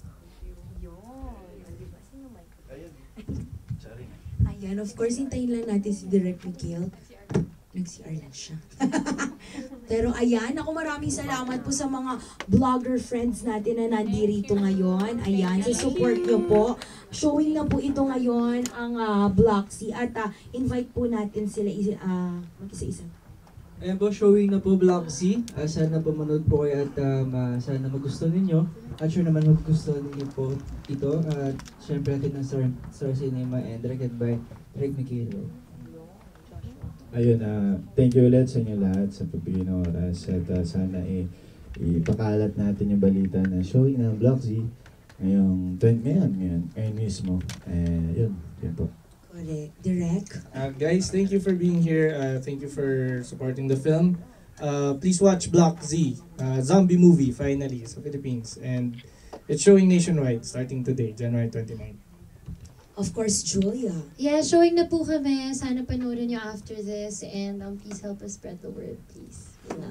Ayan, of course, hintayin lang natin si Direk Mikhail. Nag-C R lang siya. Pero ayan, ako maraming salamat po sa mga vlogger friends natin na nandirito ngayon. Ayan, sa support nyo po. Showing na po ito ngayon ang uh, Block C at uh, invite po natin sila uh, mag-isa-isa. Ayan po, showing na po Block C. Uh, sana po manood po kayo at um, uh, sana magustuhan ninyo. At sure naman magustuhan ninyo po ito. At uh, syempre natin ng Star, Star Cinema and directed by Direk Mikhail Red. Ayun, uh, thank you ulit sa inyo lahat sa pagbigay ng oras at uh, sana eh, ipakalat natin yung balita na showing ng Block Z ngayong twenty ngayon, ngayon, ngayon mismo. Eh, yun, yun po. Correct. Direk? Uh, guys, thank you for being here. Uh, thank you for supporting the film. Uh, please watch Block Z, uh, zombie movie, finally, sa Philippines. And it's showing nationwide starting today, January twenty-ninth. Of course, Julia. Yeah, showing na po kami. Sana panoorin nyo after this and um, please help us spread the word, please.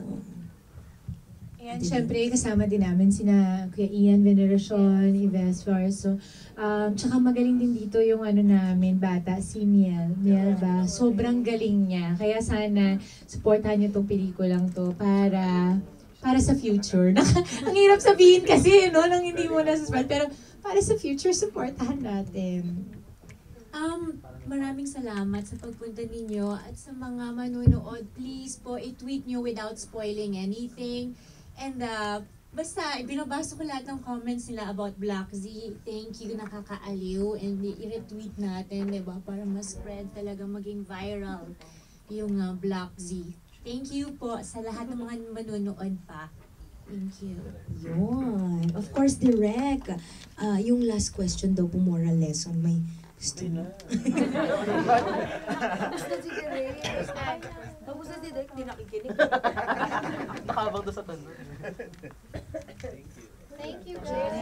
And syempre, kasama din namin sina Kuya Ian Veneracion, Yves Flores. So, um, tsaka magaling din dito yung ano namin, bata, si Miel. Miel ba? Sobrang galing niya. Kaya sana, supportahan niyo itong pelikulang to para para sa future. Ang hirap sabihin kasi, no, nang hindi mo nasuspend. Pero para sa future, supportahan natin. Um, maraming salamat sa pagpunta ninyo at sa mga manunood. Please po, i-tweet nyo without spoiling anything. And uh, basta, binabasa ko lahat ng comments nila about Black Z. Thank you, nakakaaliw. And i-retweet natin, diba? Para ma-spread talaga, maging viral yung uh, Black Z. Thank you po sa lahat ng mga manunood pa. Thank you. Yun. Of course, Direk. Uh, yung last question daw po, moral lesson. May gusto mo? Tapos na si Direk. Tapos na si Direk, hindi nakikinig. Nakabang doon sa tanong. Thank you. Thank you, guys.